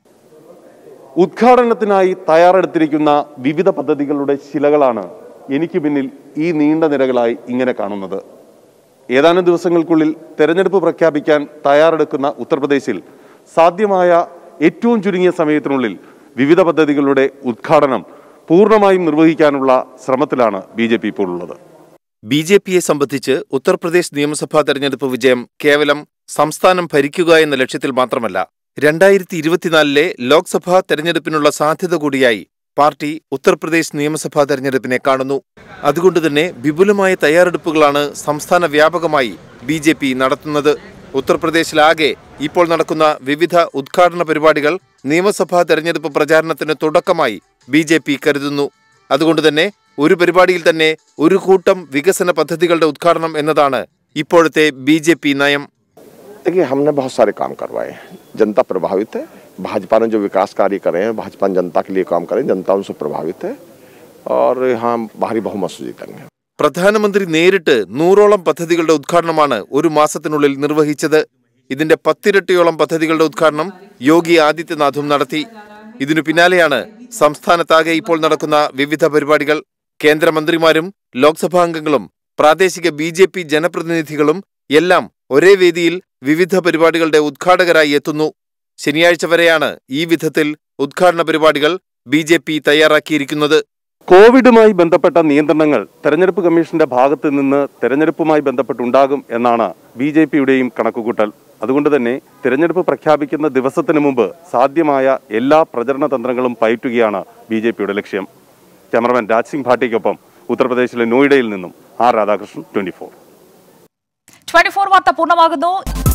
ഉദ്ഘാടനത്തിനായി തയ്യാറെടുത്തിരിക്കുന്ന വിവിധ പദ്ധതികളുടെ ശിലകളാണ് എനിക്ക് പിന്നിൽ ഈ നീണ്ട നിരകളായി ഇങ്ങനെ കാണുന്നത്. ഏതാനും ദിവസങ്ങൾക്കുള്ളിൽ തെരഞ്ഞെടുപ്പ് പ്രഖ്യാപിക്കാൻ തയ്യാറെടുക്കുന്ന ഉത്തർപ്രദേശിൽ സാധ്യമായ ഏറ്റവും ചുരുങ്ങിയ സമയത്തിനുള്ളിൽ വിവിധ പദ്ധതികളുടെ ഉദ്ഘാടനം പൂർണ്ണമായും നിർവഹിക്കാനുള്ള ശ്രമത്തിലാണ് ബി ജെ പി ഇപ്പോൾ ഉള്ളത്. ബി ജെ പിയെ സംബന്ധിച്ച് ഉത്തർപ്രദേശ് നിയമസഭാ തെരഞ്ഞെടുപ്പ് വിജയം കേവലം സംസ്ഥാനം ഭരിക്കുക എന്ന ലക്ഷ്യത്തിൽ മാത്രമല്ല, രണ്ടായിരത്തി ഇരുപത്തിനാലിലെ ലോക്സഭാ തെരഞ്ഞെടുപ്പിനുള്ള സാധ്യത കൂടിയായി പാർട്ടി ഉത്തർപ്രദേശ് നിയമസഭാ തെരഞ്ഞെടുപ്പിനെ കാണുന്നു. അതുകൊണ്ടുതന്നെ വിപുലമായ തയ്യാറെടുപ്പുകളാണ് സംസ്ഥാന വ്യാപകമായി ബി ജെ പി നടത്തുന്നത്. ഉത്തർപ്രദേശിലാകെ ഇപ്പോൾ നടക്കുന്ന വിവിധ ഉദ്ഘാടന പരിപാടികൾ നിയമസഭാ തെരഞ്ഞെടുപ്പ് പ്രചാരണത്തിന് തുടക്കമായി ബി ജെ പി കരുതുന്നു. അതുകൊണ്ടുതന്നെ ഒരു പരിപാടിയിൽ തന്നെ ഒരു കൂട്ടം വികസന പദ്ധതികളുടെ ഉദ്ഘാടനം എന്നതാണ് ഇപ്പോഴത്തെ ബി ജെ പി നയം. देखिए, हमने बहुत सारे काम करवाए हैं. जनता प्रभावित है. भाजपा ने जो विकास कार्य करे हैं, भाजपा जनता के लिए काम करे, जनता उनसे प्रभावित है और यहाँ भारी बहुमत से जीतेंगे. പ്രധാനമന്ത്രി നേരിട്ട് നൂറോളം പദ്ധതികളുടെ ഉദ്ഘാടനമാണ് ഒരു മാസത്തിനുള്ളിൽ നിർവഹിച്ചത്. ഇതിന്റെ പത്തിരട്ടിയോളം പദ്ധതികളുടെ ഉദ്ഘാടനം യോഗി ആദിത്യനാഥും നടത്തി. ഇതിനു പിന്നാലെയാണ് സംസ്ഥാനത്താകെ ഇപ്പോൾ നടക്കുന്ന വിവിധ പരിപാടികൾ. കേന്ദ്രമന്ത്രിമാരും ലോക്സഭാംഗങ്ങളും പ്രാദേശിക ബി ജെ പി ജനപ്രതിനിധികളും എല്ലാം ഒരേ വേദിയിൽ വിവിധ പരിപാടികളുടെ ഉദ്ഘാടകരായി എത്തുന്നു. ശനിയാഴ്ച വരെയാണ് ഈ വിധത്തിൽ ഉദ്ഘാടന പരിപാടികൾ ബി ജെ പി തയ്യാറാക്കിയിരിക്കുന്നത്. കോവിഡുമായി ബന്ധപ്പെട്ട നിയന്ത്രണങ്ങൾ തെരഞ്ഞെടുപ്പ് കമ്മീഷന്റെ ഭാഗത്ത് നിന്ന് തെരഞ്ഞെടുപ്പുമായി ബന്ധപ്പെട്ടുണ്ടാകും എന്നാണ് ബി ജെ പിയുടെയും കണക്കുകൂട്ടൽ. അതുകൊണ്ട് തന്നെ തെരഞ്ഞെടുപ്പ് പ്രഖ്യാപിക്കുന്ന ദിവസത്തിന് മുമ്പ് സാധ്യമായ എല്ലാ പ്രചരണ തന്ത്രങ്ങളും പയറ്റുകയാണ് ബി ജെ പിയുടെ ലക്ഷ്യം. ക്യാമറമാൻ രാജ് സിംഗ് ഭാട്ടിക്കൊപ്പം ഉത്തർപ്രദേശിലെ നോയിഡയിൽ നിന്നും R Radhakrishnan, twenty four. Twenty four വാർത്ത പൂർണ്ണമാകുന്നു.